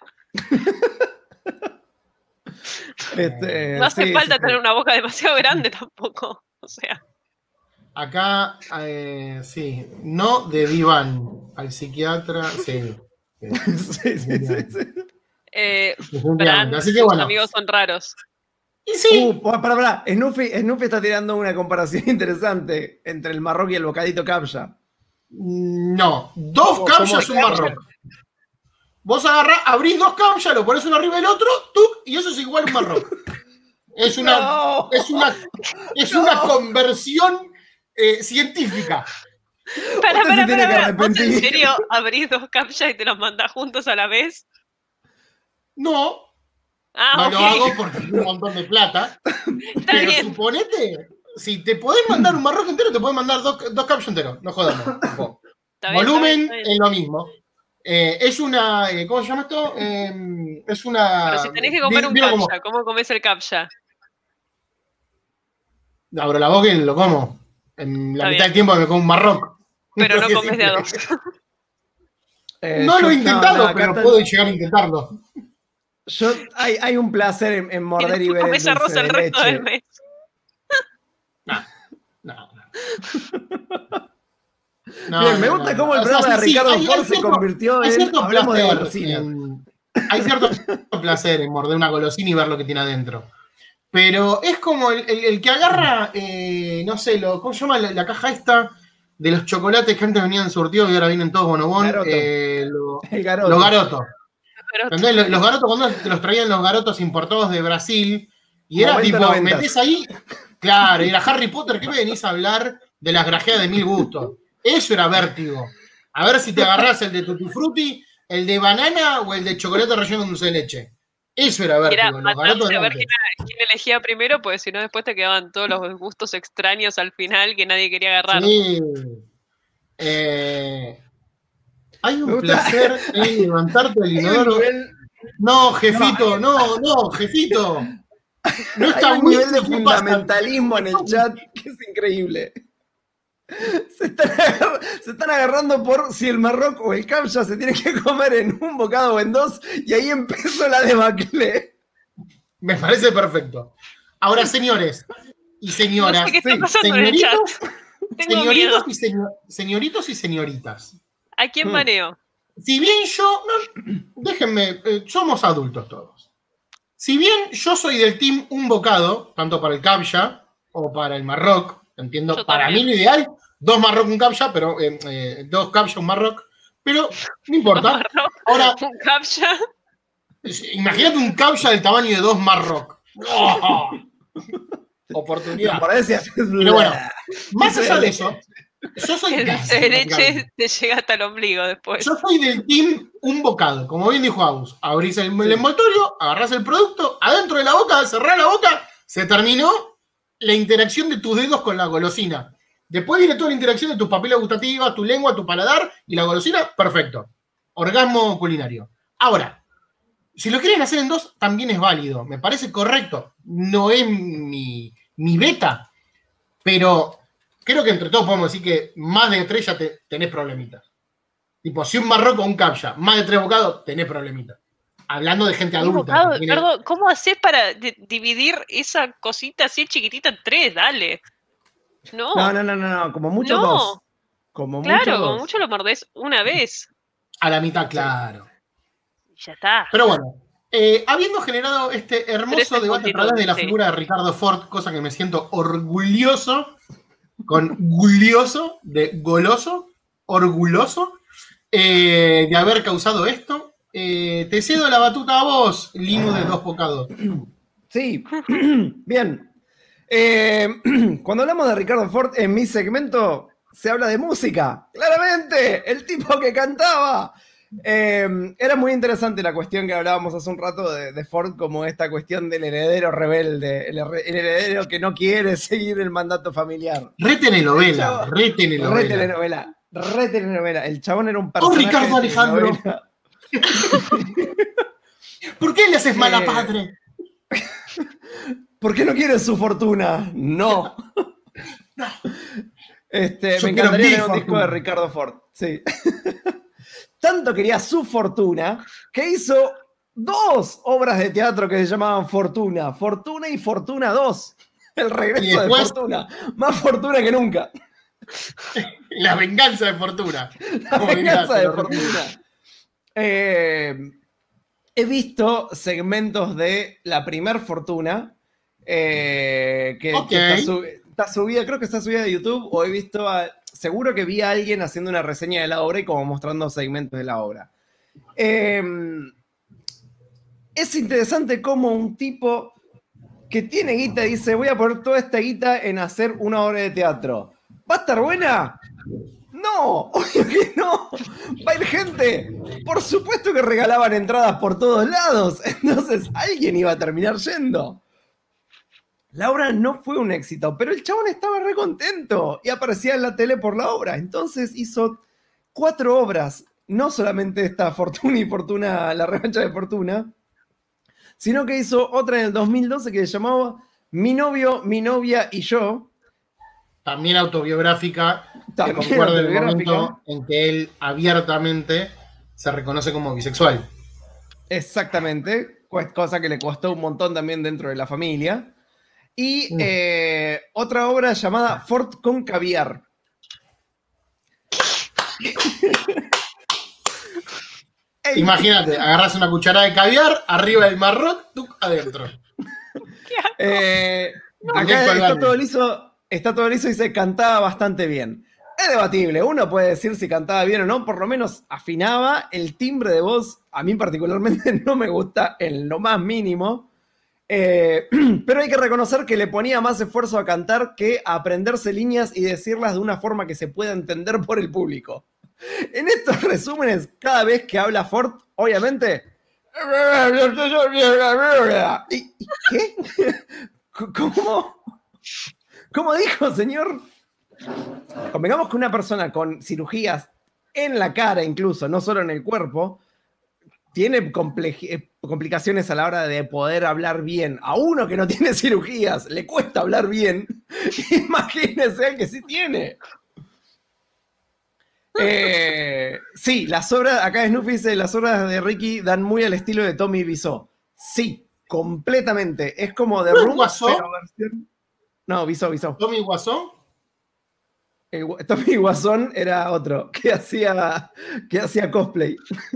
No hace falta tener una boca demasiado grande tampoco, o sea. Acá, sí, no de diván al psiquiatra, sí. Fran, así que bueno. Los amigos son raros. Y sí. Pará. Snoopy está tirando una comparación interesante entre el Marroc y el bocadito capcha. No, 2 capchas un Marroc. Vos abrís 2 capchas, lo pones uno arriba del otro, y eso es igual a un Marroc. Es una conversión científica. Para. ¿Vos en serio abrís 2 captchas y te los mandás juntos a la vez? No. No lo hago porque es un montón de plata. Pero bien. Suponete, si te podés mandar un Marroc entero, te podés mandar 2 captchas enteros. No jodamos. Volumen es lo mismo. Es una. ¿Cómo se llama esto? Es una. Pero si tenés que comer un captcha, ¿cómo comés el captcha? Abro la boca y lo como. En la mitad del tiempo me como un Marroc. Pero no comes de a 2. No lo he intentado, pero puedo llegar a intentarlo. Hay un placer en morder y ver comes arroz el resto del mes. Bien, me gusta cómo el programa de Ricardo Ford se convirtió en hablamos de golosina. Hay cierto placer en morder una golosina y ver lo que tiene adentro. Pero es como el que agarra, no sé, ¿cómo se llama la caja esta? De los chocolates que antes venían surtidos y ahora vienen todos bonobón. El garoto. Los garotos. ¿Entendés? Los garotos, cuando te los traían los garotos importados de Brasil, y era 90, tipo, 90. Metés ahí, claro, y era Harry Potter, ¿qué me venís a hablar de las grajeas de 1000 gustos? Eso era vértigo. A ver si te agarrás el de Tutti Frutti, el de banana o el de chocolate relleno con dulce de leche. Eso era vértigo. Era matarse a ver quién elegía primero, porque si no después te quedaban todos los gustos extraños al final que nadie quería agarrar. Sí. Hay un placer en levantarte del inodoro. No, jefito, no, jefito. No está un nivel de fundamentalismo en el chat que es increíble. Se están agarrando por si el Marroc o el Kabja se tiene que comer en un bocado o en dos, y ahí empezó la debacle. Me parece perfecto. Ahora, señores y señoras, no sé qué está pasando en el chat. Señoritos y señoritas. ¿A quién baneo? Si bien yo, déjenme, somos adultos todos. Si bien yo soy del team un bocado, tanto para el Kabja o para el Marroc, entiendo, yo para mí lo ideal, 2 Marroc, un Kabja, pero 2 Kabja, un Marroc, pero no importa. Ahora, un Kabja. Imagínate un Kabja del tamaño de 2 Marroc. ¡Oh! Oportunidad. Pero bueno, más allá de eso, yo soy el dulce de leche te llega hasta el ombligo después. Yo soy del team un bocado, como bien dijo Agus. Abrís el envoltorio, agarrás el producto, adentro de la boca, cerrás la boca, se terminó la interacción de tus dedos con la golosina. Después viene toda la interacción de tus papilas gustativas, tu lengua, tu paladar y la golosina, perfecto. Orgasmo culinario. Ahora, si lo quieren hacer en 2, también es válido. Me parece correcto. No es mi beta, pero creo que entre todos podemos decir que más de 3 ya tenés problemitas. Tipo, si un Marroc o un Kabja, más de 3 bocados, tenés problemitas. Hablando de gente adulta. Perdón, ¿cómo haces para dividir esa cosita así chiquitita en 3? Dale. No, como mucho 2. Como mucho lo mordés una vez. A la mitad, claro. Ya está. Pero bueno, habiendo generado este hermoso debate a través de la figura de Ricardo Ford, cosa que me siento orgulloso, con gulioso, de goloso, orgulloso, de haber causado esto. Te cedo la batuta a vos, Linu de 2 bocados. Sí, bien. Cuando hablamos de Ricardo Ford, en mi segmento se habla de música. Claramente, el tipo que cantaba. Era muy interesante la cuestión que hablábamos hace un rato de Ford, como esta cuestión del heredero rebelde, el heredero que no quiere seguir el mandato familiar. Retelenovela. El chabón era un personaje. Ricardo Alejandro! ¿Por qué le haces mala padre? ¿Por qué no quieres su fortuna? No. Me encantaría tener un disco de Ricardo Ford. Sí. Tanto quería su fortuna que hizo 2 obras de teatro que se llamaban Fortuna. Fortuna y Fortuna 2. El regreso de Fortuna. Más fortuna que nunca. La venganza de Fortuna. La venganza de Fortuna. He visto segmentos de la primer Fortuna. Que está subida, creo que está subida de YouTube. O he visto seguro que vi a alguien haciendo una reseña de la obra y como mostrando segmentos de la obra. Es interesante cómo un tipo que tiene guita dice, voy a poner toda esta guita en hacer una obra de teatro. ¿Va a estar buena? No, obvio que no. Va a ir gente. Por supuesto que regalaban entradas por todos lados. Entonces alguien iba a terminar yendo. La obra no fue un éxito, pero el chabón estaba re contento y aparecía en la tele por la obra. Entonces hizo 4 obras, no solamente esta Fortuna y Fortuna, la revancha de Fortuna, sino que hizo otra en el 2012 que se llamaba Mi novio, mi novia y yo. También autobiográfica, que concuerda el momento en que él abiertamente se reconoce como bisexual. Exactamente, cosa que le costó un montón también dentro de la familia. Y otra obra llamada Ford con caviar. Imagínate, agarras una cucharada de caviar, arriba del marrón, tú adentro. Acá está todo liso y se cantaba bastante bien. Es debatible, uno puede decir si cantaba bien o no, por lo menos afinaba, el timbre de voz a mí particularmente no me gusta en lo más mínimo, pero hay que reconocer que le ponía más esfuerzo a cantar que a aprenderse líneas y decirlas de una forma que se pueda entender por el público. En estos resúmenes, cada vez que habla Ford, obviamente... ¿Qué? ¿Cómo dijo, señor? Convengamos que una persona con cirugías en la cara incluso, no solo en el cuerpo, tiene complicaciones a la hora de poder hablar bien. A uno que no tiene cirugías le cuesta hablar bien. Imagínense al que sí tiene. Sí, las obras, acá Snoopy dice, las obras de Ricky dan muy al estilo de Tommy Wiseau. Sí, completamente. Es como de Room, pero versión... No, Wiseau. ¿Tommy Wiseau? Tommy Guasón era otro, que hacía cosplay.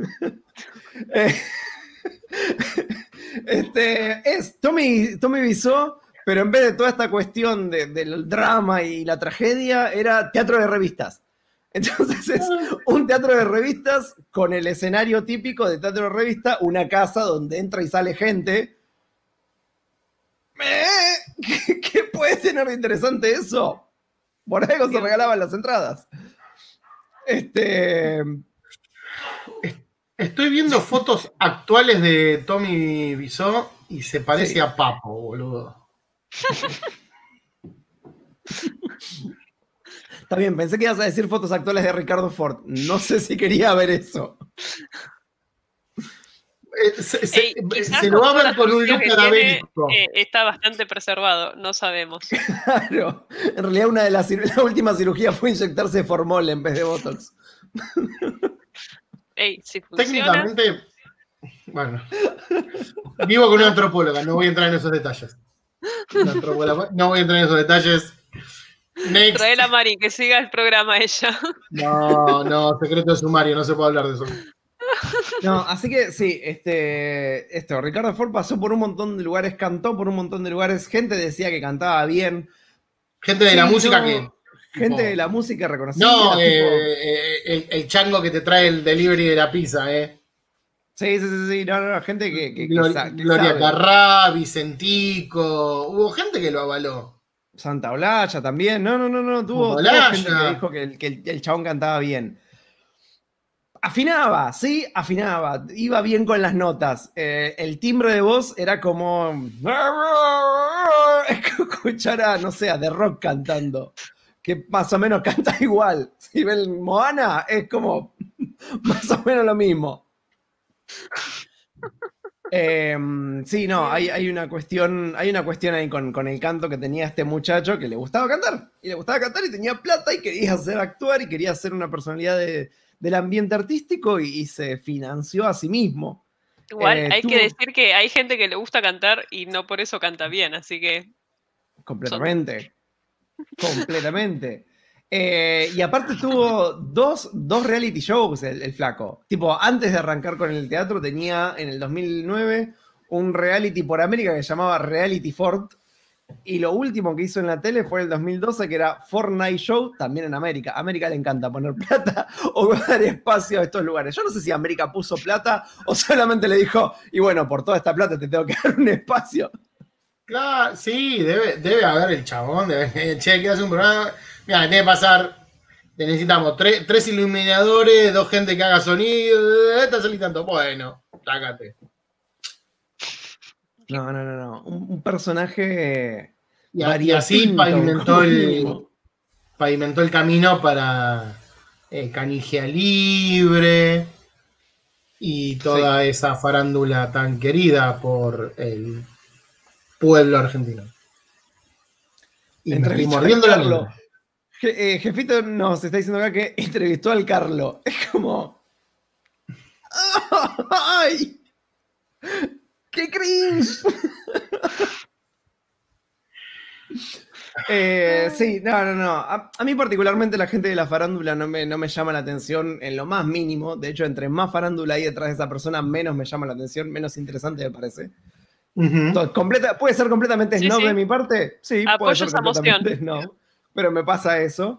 Es Tommy Wiseau, pero en vez de toda esta cuestión del drama y la tragedia, era teatro de revistas. Entonces es un teatro de revistas con el escenario típico de teatro de revista, una casa donde entra y sale gente. ¿Qué puede tener de interesante eso? Por algo se regalaban las entradas. Estoy viendo fotos actuales de Tommy Wiseau y se parece a Papo, boludo. Está bien, pensé que ibas a decir fotos actuales de Ricardo Ford. No sé si quería ver eso. Se lo va a ver con un look cadavérico. Está bastante preservado, no sabemos. Claro, en realidad la última cirugía fue inyectarse formol en vez de Botox. Si funciona. Técnicamente, bueno, vivo con una antropóloga, no voy a entrar en esos detalles. No voy a entrar en esos detalles. Next. Trae a Mari, que siga el programa ella. No, secreto de sumario, no se puede hablar de eso. No, así que sí, Ricardo Ford pasó por un montón de lugares, cantó por un montón de lugares, gente decía que cantaba bien. Gente de la música que... Gente de la música reconocida. No, el chango que te trae el delivery de la pizza, Sí, no, gente que Gloria Carrá, Vicentico, hubo gente que lo avaló. Santa Olalla también, no, tuvo gente que dijo que el chabón cantaba bien. Afinaba, iba bien con las notas. El timbre de voz era como escuchar a, no sé, a The Rock cantando, que más o menos canta igual. Si ven Moana, es como más o menos lo mismo. Sí, no, hay una cuestión ahí con el canto que tenía este muchacho que le gustaba cantar. Y le gustaba cantar y tenía plata y quería hacer actuar y quería ser una personalidad del ambiente artístico y se financió a sí mismo. Igual hay que decir que hay gente que le gusta cantar y no por eso canta bien, así que... Completamente. Y aparte tuvo dos reality shows el flaco. Tipo, antes de arrancar con el teatro tenía en el 2009 un reality por América que se llamaba Reality Ford. Y lo último que hizo en la tele fue el 2012, que era Fortnite Show, también en América. A América le encanta poner plata o dar espacio a estos lugares. Yo no sé si América puso plata o solamente le dijo, y bueno, por toda esta plata te tengo que dar un espacio. Claro, sí, debe haber el chabón. Che, ¿qué hace un programa? Mira, tiene que pasar. Necesitamos tres iluminadores, 2 gente que haga sonido. Está saliendo tanto. Bueno, sácate. No. Un personaje. Y así pavimentó el camino para Canigia Libre y toda esa farándula tan querida por el pueblo argentino. Y me estoy mordiendo la mano. Jefito nos está diciendo acá que entrevistó al Carlo. Es como... ¡Ay! ¡Qué cringe! Sí, no. A mí particularmente la gente de la farándula no me llama la atención en lo más mínimo. De hecho, entre más farándula hay detrás de esa persona, menos me llama la atención, menos interesante me parece. Entonces, ¿puede ser completamente snob de mi parte? Sí, puede ser completamente snob. Pero me pasa eso.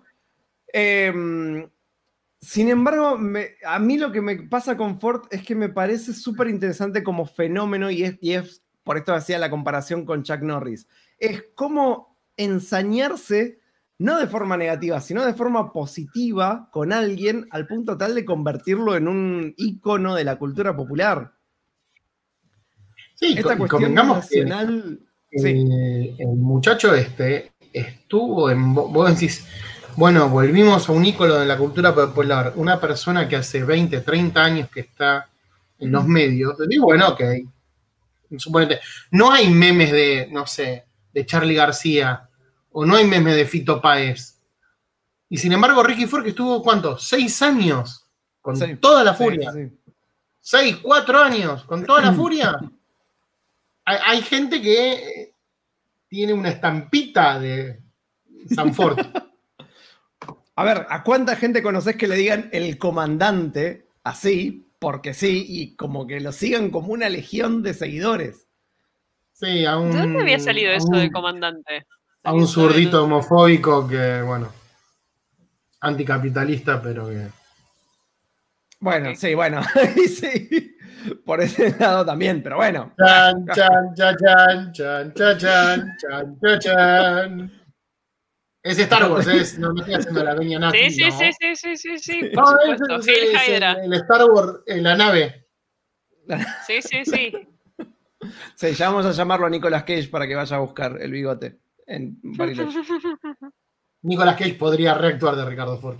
Sin embargo, a mí lo que me pasa con Ford es que me parece súper interesante como fenómeno y es por esto hacía la comparación con Chuck Norris. Es como ensañarse, no de forma negativa, sino de forma positiva con alguien al punto tal de convertirlo en un ícono de la cultura popular. Sí, esta cuestión nacional... El muchacho estuvo en... Vos decís, bueno, volvimos a un ícono de la cultura popular, una persona que hace 20, 30 años que está en los medios. Y bueno, ok. Suponete, no hay memes de, no sé, de Charly García, o no hay memes de Fito Páez. Y sin embargo, Ricky Ford, que estuvo, ¿cuánto? 6 años con toda la furia. 6, 4 años con toda la furia. Hay gente que tiene una estampita de Sanford. A ver, ¿a cuánta gente conoces que le digan el comandante así? Porque sí, y como que lo sigan como una legión de seguidores. Sí, ¿De dónde había salido eso de comandante? A un zurdito homofóbico que, bueno, anticapitalista, pero que... Bueno, sí, bueno, sí, por ese lado también, pero bueno. Chan, chan, chan, chan, chan, chan, chan, chan, chan, chan. Es Star Wars, no estoy haciendo la veña nazi, sí, no. Sí, por supuesto. Hail Hydra. El Star Wars, la nave. Sí. Sí, ya vamos a llamarlo a Nicolas Cage para que vaya a buscar el bigote en Bariloche. Nicolas Cage podría reactuar de Ricardo Ford.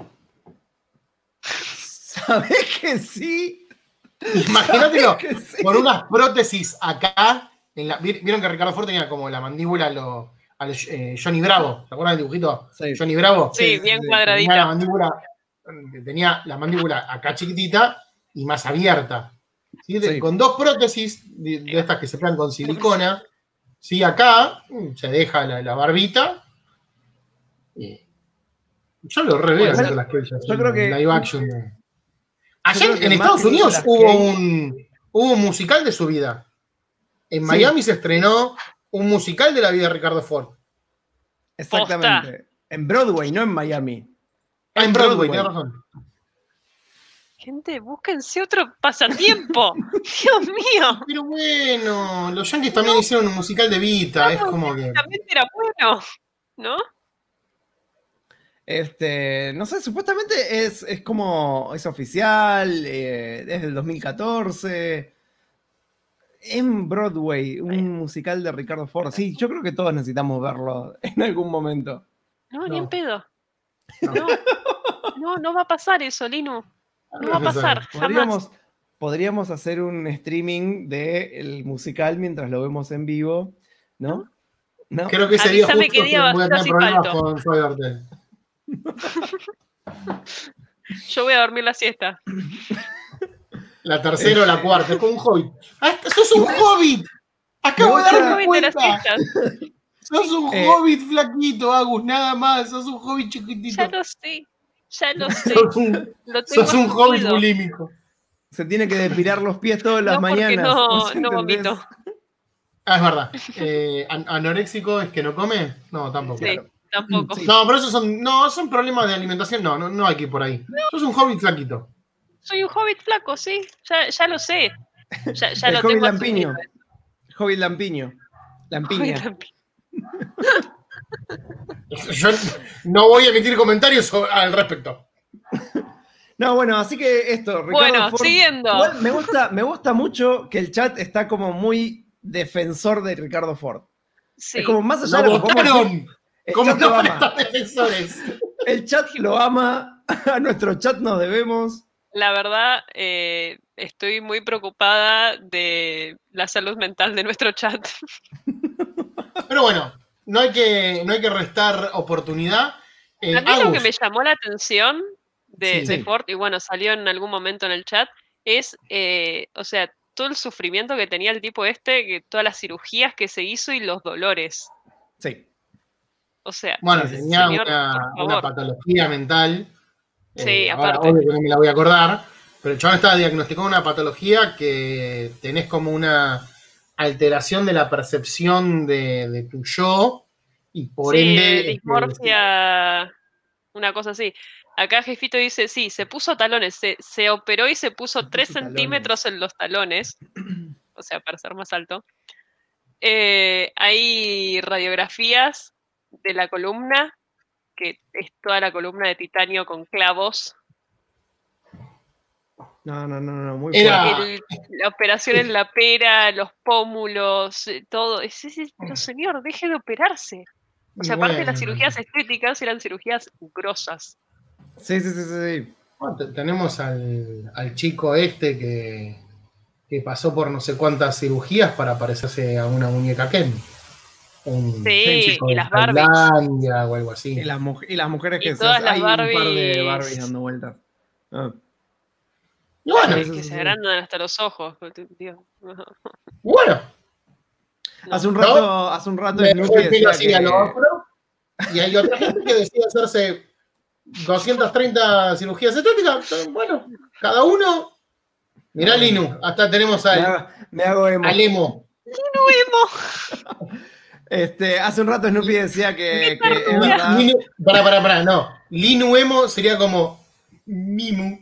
¿Sabés que sí? Imagínatelo con unas prótesis acá. Vieron que Ricardo Ford tenía como la mandíbula a Johnny Bravo. ¿Se acuerdan del dibujito? Sí. Johnny Bravo. Sí, bien cuadradita. Tenía la mandíbula acá chiquitita y más abierta. ¿Sí? Sí. Con 2 prótesis de estas que se pegan con silicona. ¿Sí? Acá se deja la barbita. Yo lo reveo a Nicolas Cage. Yo creo que live action. Allá en Estados Unidos hubo un musical de su vida. En Miami se estrenó un musical de la vida de Ricardo Ford. Exactamente. Posta. En Broadway, no en Miami. En Broadway, tienes razón. Gente, búsquense otro pasatiempo. Dios mío. Pero bueno, los Yankees también hicieron un musical de Vita. Es como que... También era bueno, ¿no? No sé, supuestamente es como, es oficial, es del 2014, en Broadway, un musical de Ricardo Ford. Sí, yo creo que todos necesitamos verlo en algún momento. No, ni en pedo. No va a pasar eso, Linu. No va a pasar, jamás. Podríamos hacer un streaming del musical mientras lo vemos en vivo, ¿no? ¿No? Creo que ese día justo voy a tener problemas con Fivertel. Yo voy a dormir la siesta. La tercera o la cuarta, es como un hobbit. ¡Sos un hobbit! Acabo de darme cuenta. Sos un hobbit flaquito, Agus, nada más. Sos un hobbit chiquitito. Ya lo sé. Sos un hobbit bulímico. Se tiene que depilar los pies todas las mañanas. No vomito. Es verdad. ¿Anoréxico es que no come? No, tampoco. Sí, tampoco. Sí. No, pero esos son problemas de alimentación. No hay que ir por ahí. Sos un hobbit flaquito. Soy un hobbit flaco, sí. Ya lo sé. Ya el lo hobbit tengo lampiño. Hobbit lampiño. Lampiña. Yo no voy a emitir comentarios al respecto. No, bueno, así que esto, Ricardo bueno, Ford, siguiendo. Igual me gusta mucho que el chat está como muy defensor de Ricardo Ford. Sí. Es como más allá de lo votaron. ¿Cómo no van a estar defensores? El chat lo ama, a nuestro chat nos debemos. La verdad, estoy muy preocupada de la salud mental de nuestro chat. Pero bueno, no hay que restar oportunidad. A mí lo que me llamó la atención de Ford, y bueno, salió en algún momento en el chat, es, o sea, todo el sufrimiento que tenía el tipo que todas las cirugías que se hizo y los dolores. Sí. O sea, bueno, tenía señor, una patología mental. Sí, ahora, aparte. obvio que no me la voy a acordar, pero el chabón estaba diagnosticado una patología que tenés como una alteración de la percepción de tu yo y por Sí, ende. dismorfia, una cosa así. Acá Jefito dice, sí, se puso talones, se operó y se puso 3 centímetros en los talones, o sea, para ser más alto. Hay radiografías de la columna, que es toda la columna de titanio con clavos. No, muy fuerte. La operación en la pera, los pómulos, todo. Pero señor, deje de operarse. O sea, aparte de las cirugías estéticas, eran cirugías grosas. Sí. Bueno, tenemos al chico este que pasó por no sé cuántas cirugías para parecerse a una muñeca Ken. Sí, y las Barbies. Tailandia o algo así. Y las mujeres que todas las hay Barbies... un par de Barbies dando vueltas. Y bueno, que se agrandan hasta los ojos. Dios. Bueno. Hace un rato Snoopy decía que... Y hay otra gente que decide hacerse 230 cirugías estéticas. Bueno, cada uno. Mirá, Linu, hasta tenemos me hago emo. al emo. Linu emo. Hace un rato Snoopy decía que es verdad. Pará, no. Linu emo sería como Mimu.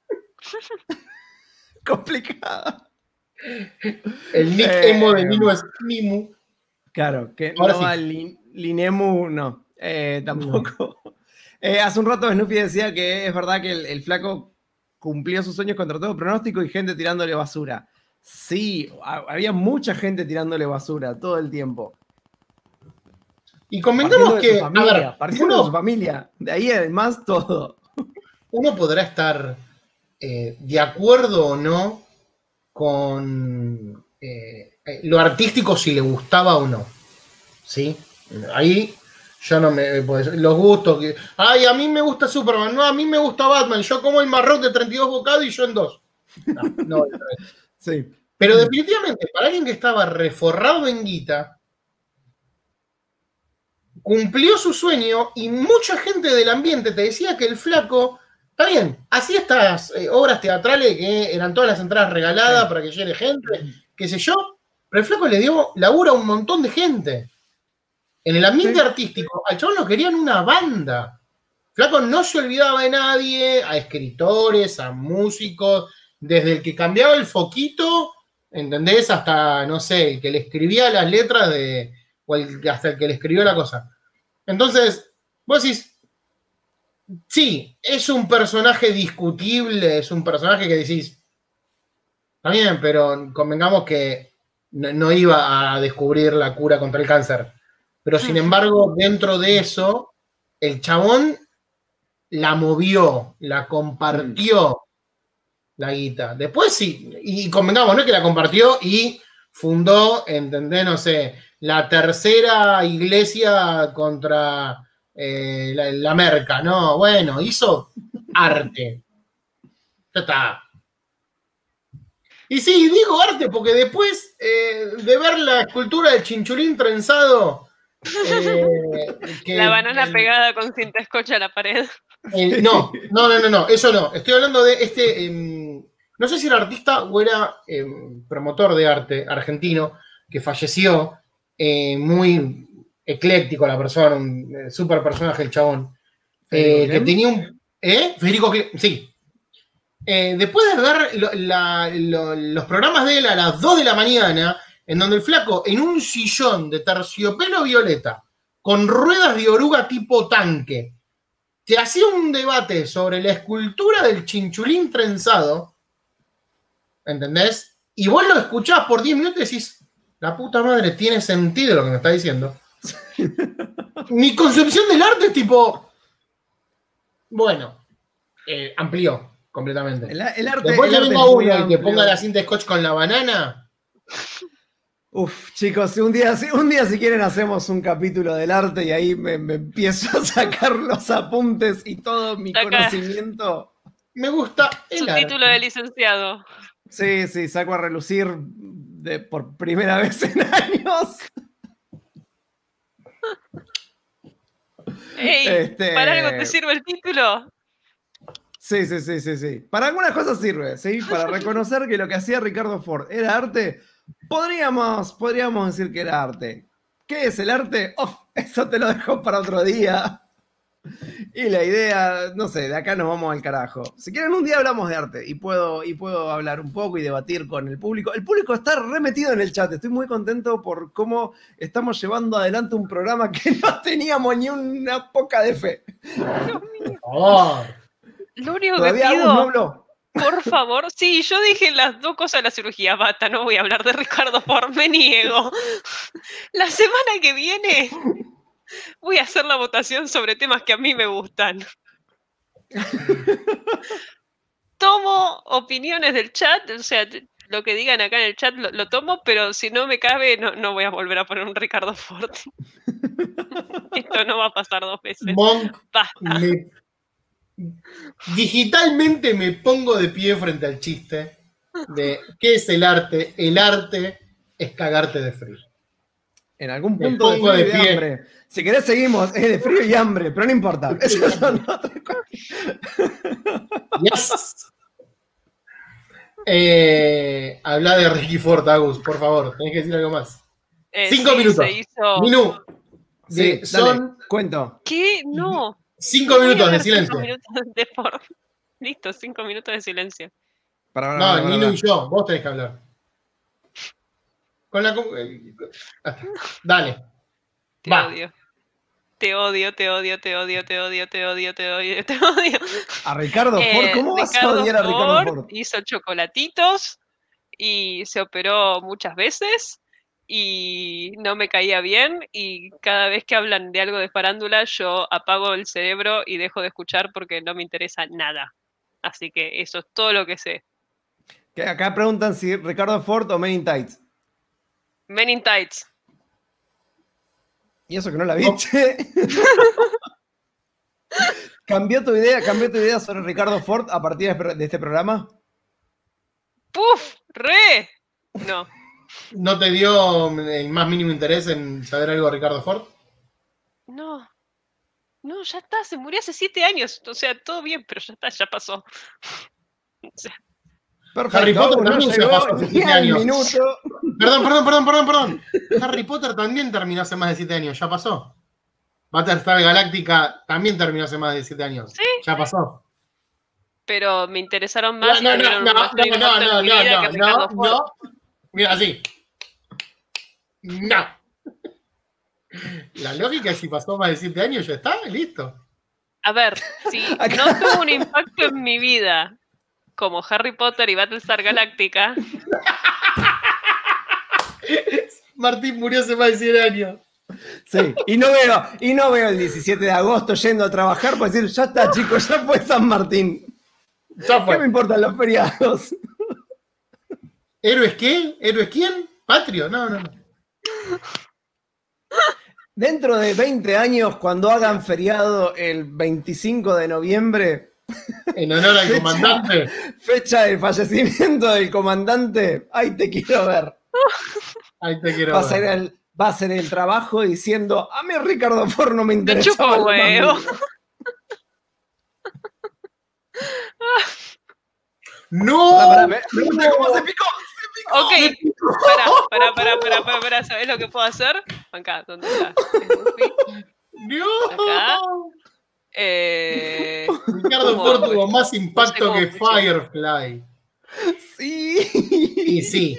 Complicado. El nick emo de Linu es Mimu. Claro, que ahora no sí. a Linemu, no. Tampoco. No. Hace un rato Snoopy decía que es verdad que el flaco cumplió sus sueños contra todo pronóstico y gente tirándole basura. Sí, había mucha gente tirándole basura todo el tiempo. Y convengamos que, partiendo de su familia, de ahí además todo. Uno podrá estar de acuerdo o no con lo artístico, si le gustaba o no. ¿Sí? Ahí yo no me... los gustos que... Ay, a mí me gusta Superman. No, a mí me gusta Batman. Yo como el marrón de 32 bocados y yo en 2. No. Sí. Pero definitivamente, para alguien que estaba reforrado en guita, cumplió su sueño y mucha gente del ambiente te decía que el flaco, está bien, hacía estas obras teatrales que eran todas las entradas regaladas para que llegue gente, qué sé yo, pero el flaco le dio laburo a un montón de gente. En el ambiente artístico, al chabón lo querían una banda. Flaco no se olvidaba de nadie, a escritores, a músicos, desde el que cambiaba el foquito, ¿entendés? Hasta, no sé, el que le escribía las letras o hasta el que le escribió la cosa. Entonces, vos decís, sí, es un personaje discutible, es un personaje que decís, está bien, pero convengamos que no iba a descubrir la cura contra el cáncer. Pero sin embargo, dentro de eso, el chabón la movió, la compartió la guita. Después sí, y convengamos, no es que la compartió y fundó, ¿entendés? No sé, la tercera iglesia contra la merca, ¿no? Bueno, hizo arte. Ya está. Y sí, digo arte porque después de ver la escultura del chinchulín trenzado... la banana pegada con cinta scotch a la pared. No, eso no. Estoy hablando de no sé si era artista o era promotor de arte argentino que falleció, muy ecléctico la persona, un super personaje el chabón, que tenía un... Federico Clem, sí. Después de ver los programas de él a las 2 de la mañana, en donde el flaco, en un sillón de terciopelo violeta, con ruedas de oruga tipo tanque, te hacía un debate sobre la escultura del chinchulín trenzado, ¿entendés? Y vos lo escuchás por 10 minutos y decís, la puta madre, tiene sentido lo que me está diciendo. Mi concepción del arte es tipo, bueno, amplió completamente. El arte, después que venga uno y que ponga la cinta scotch con la banana. Uf, chicos, un día si quieren hacemos un capítulo del arte y ahí me empiezo a sacar los apuntes y todo mi conocimiento. Me gusta el arte. Título de licenciado. Sí, saco a relucir por primera vez en años. Ey, ¿para algo te sirve el título? Sí. Para algunas cosas sirve, ¿sí? Para reconocer que lo que hacía Ricardo Ford era arte, podríamos decir que era arte. ¿Qué es el arte? Eso te lo dejo para otro día. Y la idea, no sé, de acá nos vamos al carajo. Si quieren, un día hablamos de arte y puedo hablar un poco y debatir con el público. El público está remetido en el chat. Estoy muy contento por cómo estamos llevando adelante un programa que no teníamos ni una poca de fe. Dios mío. Oh. Lo único que ¿Todavía pido, Agus no habló? por favor, sí, yo dije las dos cosas de la cirugía, basta, no voy a hablar de Ricardo Ford, me niego. La semana que viene voy a hacer la votación sobre temas que a mí me gustan. Tomo opiniones del chat, o sea, lo que digan acá en el chat lo tomo, pero si no me cabe, no voy a volver a poner un Ricardo Ford. Esto no va a pasar 2 veces. Monk, Basta. digitalmente me pongo de pie frente al chiste de ¿qué es el arte? El arte es cagarte de frío. En algún Me punto de pongo frío de y de pie. hambre. Si querés seguimos, es de frío y hambre, pero no importa. Eso son otras cosas. Yes. Habla de Ricky Ford, Agus, por favor, tenés que decir algo más. 5 Sí, minutos. se hizo... Minú. Sí, Son cuento. ¿Qué? No. 5 Voy a minutos de hablar 5 silencio. minutos de Ford. Listo, 5 minutos de silencio. No, Nino y yo, vos tenés que hablar. Con la. Dale. Te Va. odio. Te odio, te odio, te odio, te odio, te odio, te odio, te odio. A Ricardo Ford, ¿cómo vas a odiar a Ricardo Ford? Hizo chocolatitos y se operó muchas veces y no me caía bien y cada vez que hablan de algo de farándula yo apago el cerebro y dejo de escuchar porque no me interesa nada. Así que eso es todo lo que sé. Que acá preguntan si Ricardo Ford o Men in Tights. Men in Tights. Y eso que no la viste. ¿Cambió tu idea sobre Ricardo Ford a partir de este programa? ¡Puf! ¡Re! No. ¿No te dio el más mínimo interés en saber algo de Ricardo Ford? No. No, ya está, se murió hace 7 años. O sea, todo bien, pero ya está, ya pasó. O sea, Perfecto. Harry Potter también ya pasó hace 7 años. Minuto. Perdón. Harry Potter también terminó hace más de 7 años, ya pasó. Battlestar Galactica también terminó hace más de 7 años. ¿Sí? Ya pasó. Pero me interesaron más. No. Mira, así. No. La lógica es si pasó más de 7 años, ya está, listo. A ver, si no tuvo un impacto en mi vida como Harry Potter y Battlestar Galactica. Martín murió hace más de 7 años. Sí, y no veo el 17 de agosto yendo a trabajar para decir, ya está, chicos, ya fue San Martín. Ya fue. ¿Qué me importan los feriados? ¿Héroes qué? ¿Héroes quién? ¿Patrio? No. Dentro de 20 años, cuando hagan feriado el 25 de noviembre, en honor al comandante. Fecha de fallecimiento del comandante, ahí te quiero ver. Ahí te quiero ver. Va a ser el trabajo diciendo, a mí Ricardo Ford no me interesa. Me chupo huevo. ¡No! ¿Cómo se picó? Ok, para, ¿sabés lo que puedo hacer? Acá, ¿dónde está? ¡No! Acá. Ricardo Ford tuvo más impacto que Firefly. Sí. Y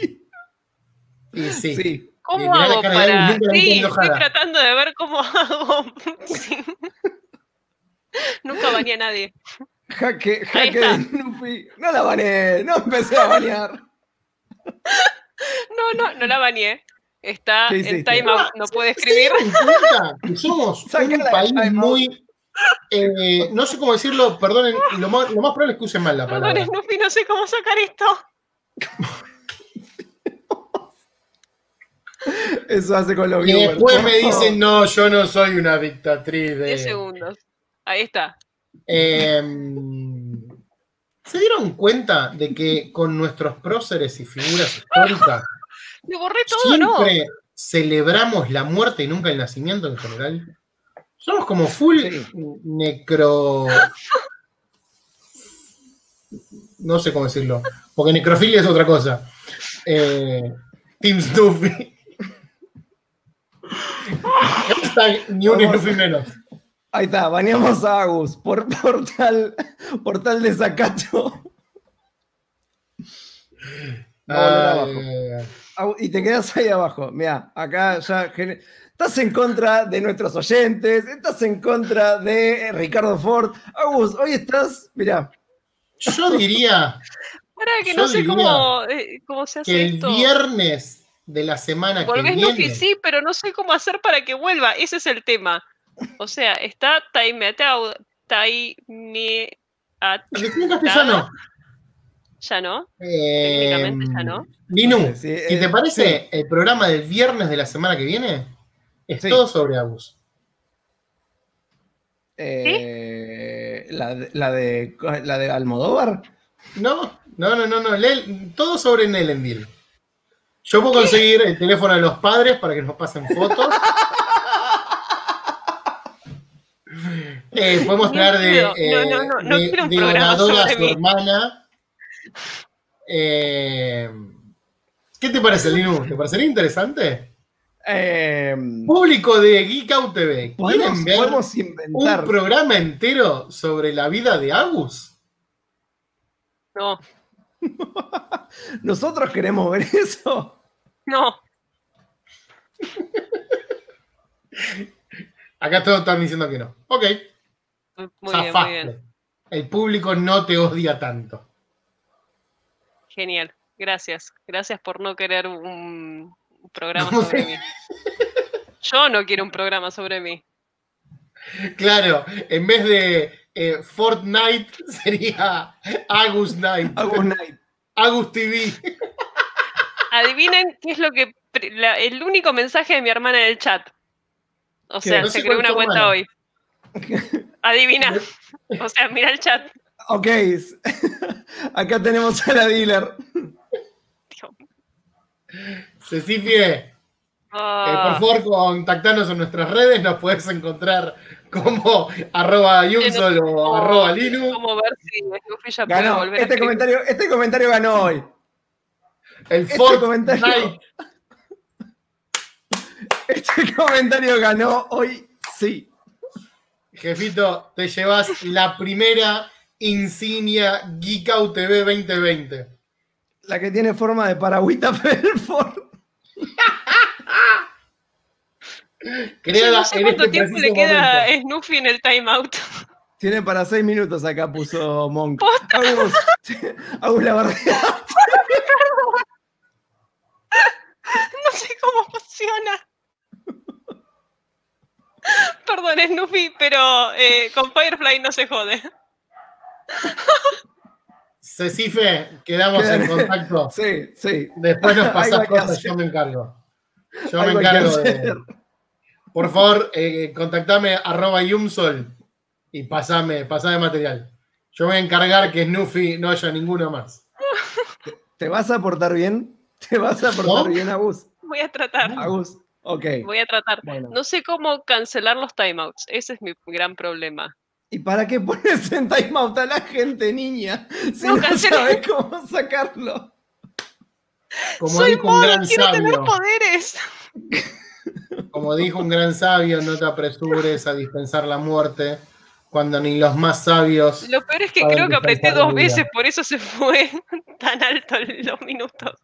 sí. ¿Cómo hago para...? Sí, estoy tratando de ver cómo hago. Sí. Nunca bañé a nadie. Jaque de Nufi. No la bañé, no empecé a bañar. No la bañé. Está en timeout, no puede escribir. Que somos un país muy... no sé cómo decirlo, perdonen, lo más probable es que usen mal la palabra. Perdón, Snoopy, no sé cómo sacar esto. Eso hace con los viewers. Y después me dicen, no, yo no soy una dictatriz de... 10 segundos. Ahí está. ¿Se dieron cuenta de que con nuestros próceres y figuras históricas me borré todo, siempre celebramos la muerte y nunca el nacimiento en general? Somos como full necro... No sé cómo decirlo, porque necrofilia es otra cosa. Team Snoopy. Ni un Snoopy menos. Ahí está, baneamos a Agus por tal desacato. Y te quedas ahí abajo. Mirá, acá ya... Estás en contra de nuestros oyentes, estás en contra de Ricardo Ford. Agus, hoy estás... Mirá. Yo diría... Para que no sé cómo se hace que esto. El viernes de la semana que viene... Volvés Nuffy, sí, pero no sé cómo hacer para que vuelva. Ese es el tema. O sea, está timeatada. ¿Ya no? Técnicamente ya no. Linu, si te parece, el programa del viernes de la semana que viene es todo sobre Agus. ¿La de Almodóvar? No. Todo sobre Nelendil. Yo puedo conseguir el teléfono de los padres para que nos pasen fotos. Podemos traer de donadora a su hermana. ¿Qué te parece, Linu? ¿Te parecería interesante? Público de Geek Out TV, ¿quieren ver un programa entero sobre la vida de Agus? No. ¿Nosotros queremos ver eso? No. Acá todos están diciendo que no. Ok. Muy bien. El público no te odia tanto. Genial. Gracias. Gracias por no querer un programa sobre mí. Yo no quiero un programa sobre mí. Claro, en vez de Fortnite sería Agus Night. Agus TV. Adivinen qué es lo que... el único mensaje de mi hermana en el chat. O sea, no se creó una cuenta hoy. Adivina. O sea, mira el chat. Ok. Acá tenemos a la dealer. Cecifie, por favor, contactanos en nuestras redes. Nos puedes encontrar como @Yumsol o @Linu. Vamos a ver si Snoopy ya ganó. Puede volver este comentario ganó hoy. El Fortnite. Este comentario ganó hoy, sí. Jefito, te llevas la primera insignia Geek Out TV 2020. La que tiene forma de paragüita Belfort. Yo no sé cuánto tiempo le queda a Snoopy en el timeout. Tiene para 6 minutos, acá puso Monk. Agus la bardea. No sé cómo funciona. Perdón, Snoopy, pero con Firefly no se jode. Cecife, quedamos en contacto. Sí. Después nos pasas cosas, yo me encargo. De... Por favor, contactame @Yumsol y pasame material. Yo voy a encargar que Snoopy no haya ninguno más. ¿Te vas a portar bien? ¿Te vas a portar bien, Agus? Voy a tratar. Agus, ok. Voy a tratar. Bueno. No sé cómo cancelar los timeouts. Ese es mi gran problema. ¿Y para qué pones en timeout a la gente, niña? Si no sabes cómo sacarlo. Como soy dijo un gran quiero sabio. tener poderes. Como dijo un gran sabio, no te apresures a dispensar la muerte cuando ni los más sabios... Lo peor es que creo que apreté 2 veces, por eso se fue tan alto los minutos.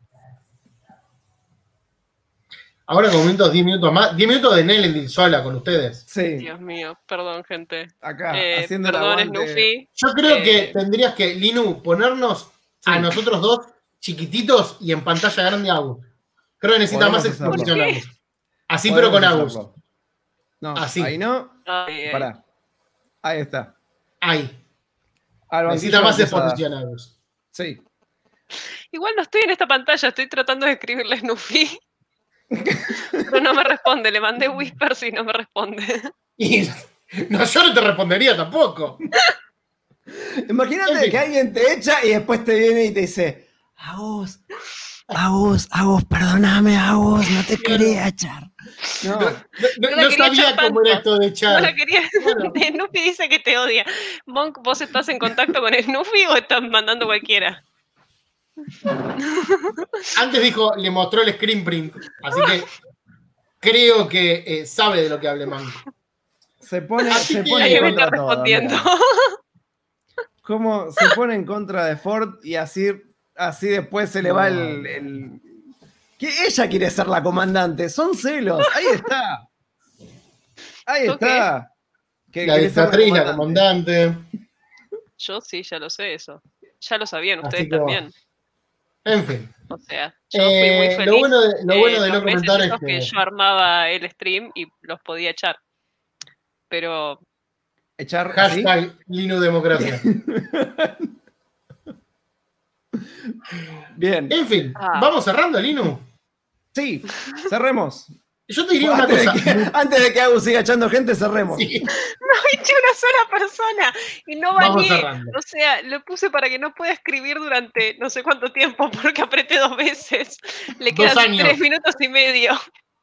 Ahora con 10 minutos más. 10 minutos de Nelendil sola con ustedes. Sí. Dios mío, perdón, gente. Acá, haciendo perdón, el Snoopy. Yo creo que tendrías que, Linu, ponernos a nosotros dos chiquititos y en pantalla grande a Agus. Creo que necesita más exposición Agus. Así, pero con Agus. No, así. Ahí no. Pará. Ahí está. Ahí. Necesita más exposición Agus. Sí. Igual no estoy en esta pantalla, estoy tratando de escribirle a Snoopy. Pero no me responde, le mandé whispers y no me responde. Y no, yo no te respondería tampoco. Imagínate que alguien te echa y después te viene y te dice: Agus, perdóname, Agus, no te quería echar. No sabía cómo era esto de Char. No la quería. Bueno. Snoopy dice que te odia. Monk, ¿vos estás en contacto con Snoopy o estás mandando cualquiera? Antes dijo, le mostró el screen print, así que creo que sabe de lo que hable Monk. Se pone en contra respondiendo. ¿Cómo se pone en contra de Ford y así después se le va el... Que ella quiere ser la comandante, son celos, ahí está. Ahí está. La dictatriz, la comandante. Yo sí, ya lo sé eso. Ya lo sabían ustedes también. En fin. O sea, yo fui muy feliz. Lo bueno de no comentar es que yo armaba el stream y los podía echar. Pero... Echar hashtag Linux Democracia. Bien. En fin, ¿vamos cerrando, Linux? Sí, cerremos. Yo te diría una cosa. Antes de que Agus siga echando gente, cerremos. Sí. No eché una sola persona y no bañé. O sea, lo puse para que no pueda escribir durante no sé cuánto tiempo porque apreté 2 veces. Le quedan 3 minutos y medio.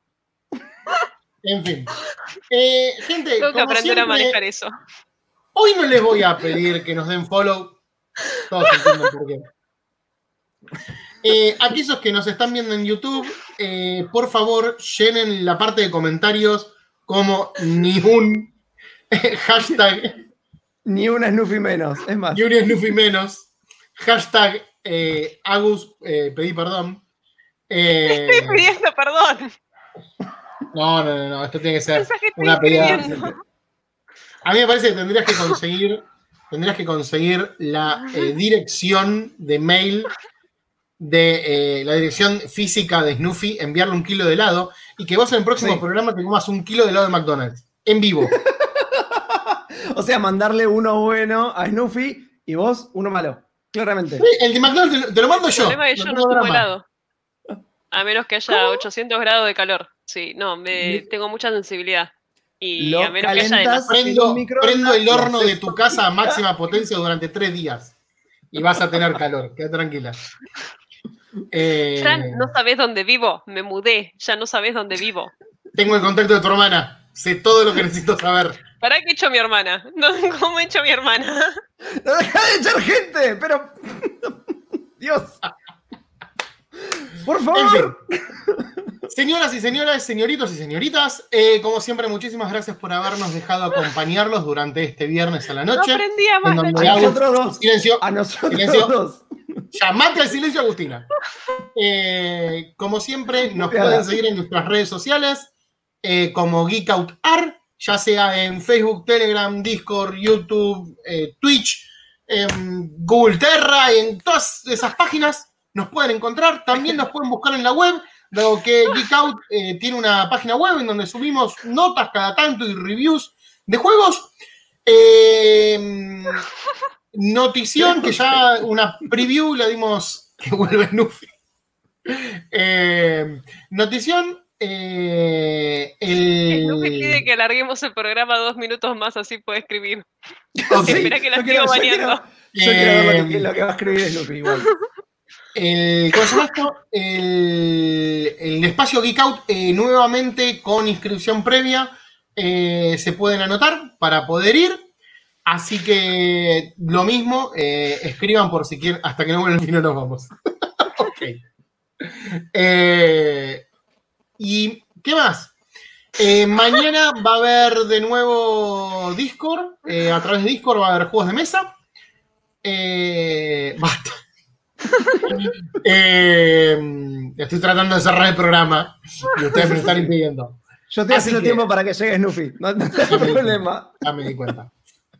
En fin. Gente, tengo que aprender a manejar eso. Hoy no les voy a pedir que nos den follow. Todos entienden por qué. Aquellos que nos están viendo en YouTube, por favor, llenen la parte de comentarios como ni un hashtag. Ni una Snoopy menos, es más. Ni una Snoopy menos. Hashtag Agus, pedí perdón. Estoy pidiendo perdón. No, esto tiene que ser una pedida. A mí me parece que tendrías que conseguir la dirección de mail de la dirección física de Snoopy, enviarle 1 kilo de helado y que vos en el próximo programa te comas 1 kilo de helado de McDonald's, en vivo. O sea, mandarle uno bueno a Snoopy y vos uno malo, claramente. Sí, el de McDonald's te lo mando yo. El problema es que yo no tomo helado. A menos que haya 800 grados de calor. Sí, no, tengo mucha sensibilidad. Y a menos que haya prendo el horno de tu casa a máxima potencia durante 3 días. Y vas a tener calor, queda tranquila. Fran, no sabés dónde vivo. Me mudé, ya no sabés dónde vivo. Tengo el contacto de tu hermana. Sé todo lo que necesito saber. ¿Para qué echó mi hermana? ¿Cómo echó mi hermana? ¡No deja de echar gente! Pero... Dios. Por favor. En fin. Señoras y señores, señoritos y señoritas, como siempre, muchísimas gracias por habernos dejado acompañarlos durante este viernes a la noche. No aprendía más. A nosotros dos. Silencio. A nosotros silencio. Dos. Llamate al silencio, Agustina. Como siempre, nos pueden seguir en nuestras redes sociales como GeekOutArt, ya sea en Facebook, Telegram, Discord, YouTube, Twitch, Google Terra, y en todas esas páginas nos pueden encontrar. También nos pueden buscar en la web, dado que GeekOut tiene una página web en donde subimos notas cada tanto y reviews de juegos. Notición, que ya una preview la dimos que vuelve Snoopy. Notición. Snoopy pide que alarguemos el programa 2 minutos más, así puede escribir. Okay. Espera que la sigo bañando. Yo quiero ver lo que va a escribir Snoopy igual. El espacio Geek Out nuevamente con inscripción previa se pueden anotar para poder ir. Así que lo mismo, escriban por si quieren, hasta que no vuelvan y no nos vamos. Ok. ¿Y qué más? Mañana va a haber de nuevo Discord. A través de Discord va a haber juegos de mesa. Basta. Estoy tratando de cerrar el programa y ustedes me están impidiendo. Yo estoy haciendo tiempo para que llegue Snoopy. No hay problema. Ya me di cuenta.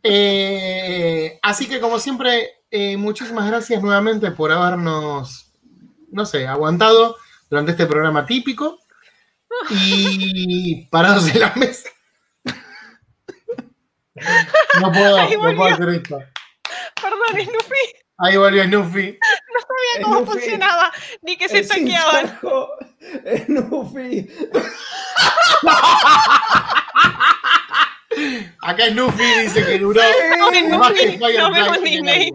Así que como siempre, muchísimas gracias nuevamente por habernos, no sé, aguantado durante este programa típico y parados en la mesa. No puedo hacer esto. Perdón, Snoopy. Ahí volvió Snoopy. No sabía cómo funcionaba, ni que se tanqueaban. Snoopy. Acá Snoopy dice que duró más que Firefly.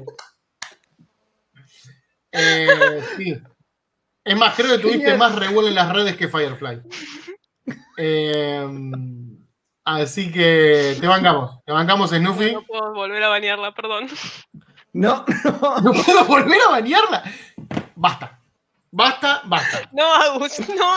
Sí. Es más, creo que tuviste más revuelo en las redes que Firefly. Así que te bancamos Snuffy. No puedo volver a bañarla, perdón. No. ¿No puedo volver a bañarla? Basta. No, Agus.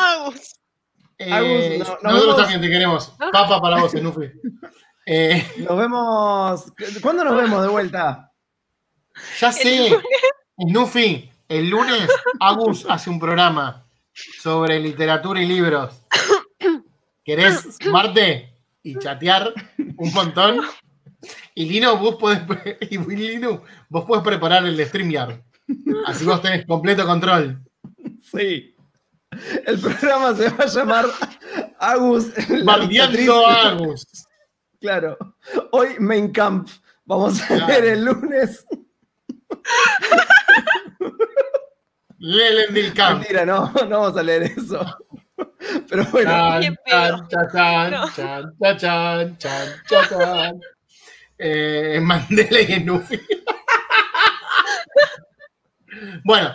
Nosotros también te queremos. Papa para vos, Snuffy. Nos vemos. ¿Cuándo nos vemos de vuelta? Ya sé. Snuffy, el lunes Agus hace un programa sobre literatura y libros. ¿Querés sumarte y chatear un montón? Y Lino, vos podés preparar el de StreamYard. Así vos tenés completo control. Sí. El programa se va a llamar Agus. Bardeando a Agus. Claro. Hoy Mein Kampf. Vamos a leer el lunes. Lelen del Camp. Mentira, no vamos a leer eso. Pero bueno. Chan. Mandela y Snuffy. Bueno,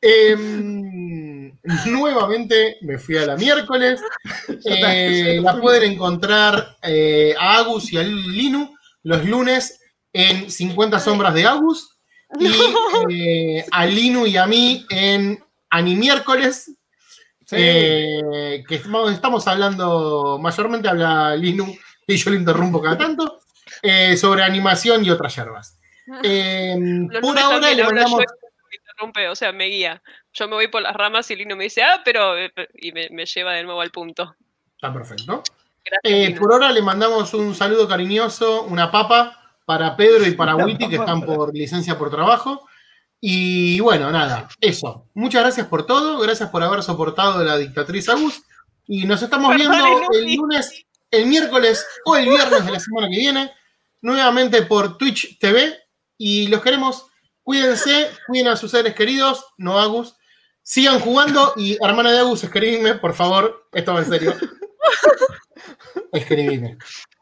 nuevamente me fui a la miércoles. La pueden encontrar a Agus y a Linu los lunes en 50 sombras de Agus. Y a Linu y a mí en Animiércoles. Sí. Que estamos hablando, mayormente habla Linu y yo le interrumpo cada tanto, sobre animación y otras yerbas. Por ahora le mandamos... Me interrumpe, o sea, me guía. Yo me voy por las ramas y Linu me dice, pero... Y me lleva de nuevo al punto. Está perfecto. Gracias, por ahora le mandamos un saludo cariñoso, una papa para Pedro y para Witty, que están por licencia por trabajo. Y bueno, nada, eso. Muchas gracias por todo, gracias por haber soportado la dictatriz Agus. Y nos estamos viendo el lunes, el miércoles o el viernes de la semana que viene, nuevamente por Twitch TV. Y los queremos, cuídense, cuiden a sus seres queridos, no Agus. Sigan jugando y hermana de Agus, escribidme, por favor, esto va en serio. Escribidme.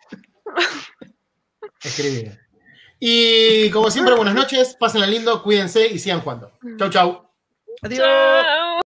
Y como siempre, buenas noches, pásenla lindo, cuídense y sigan jugando. Chau. Adiós.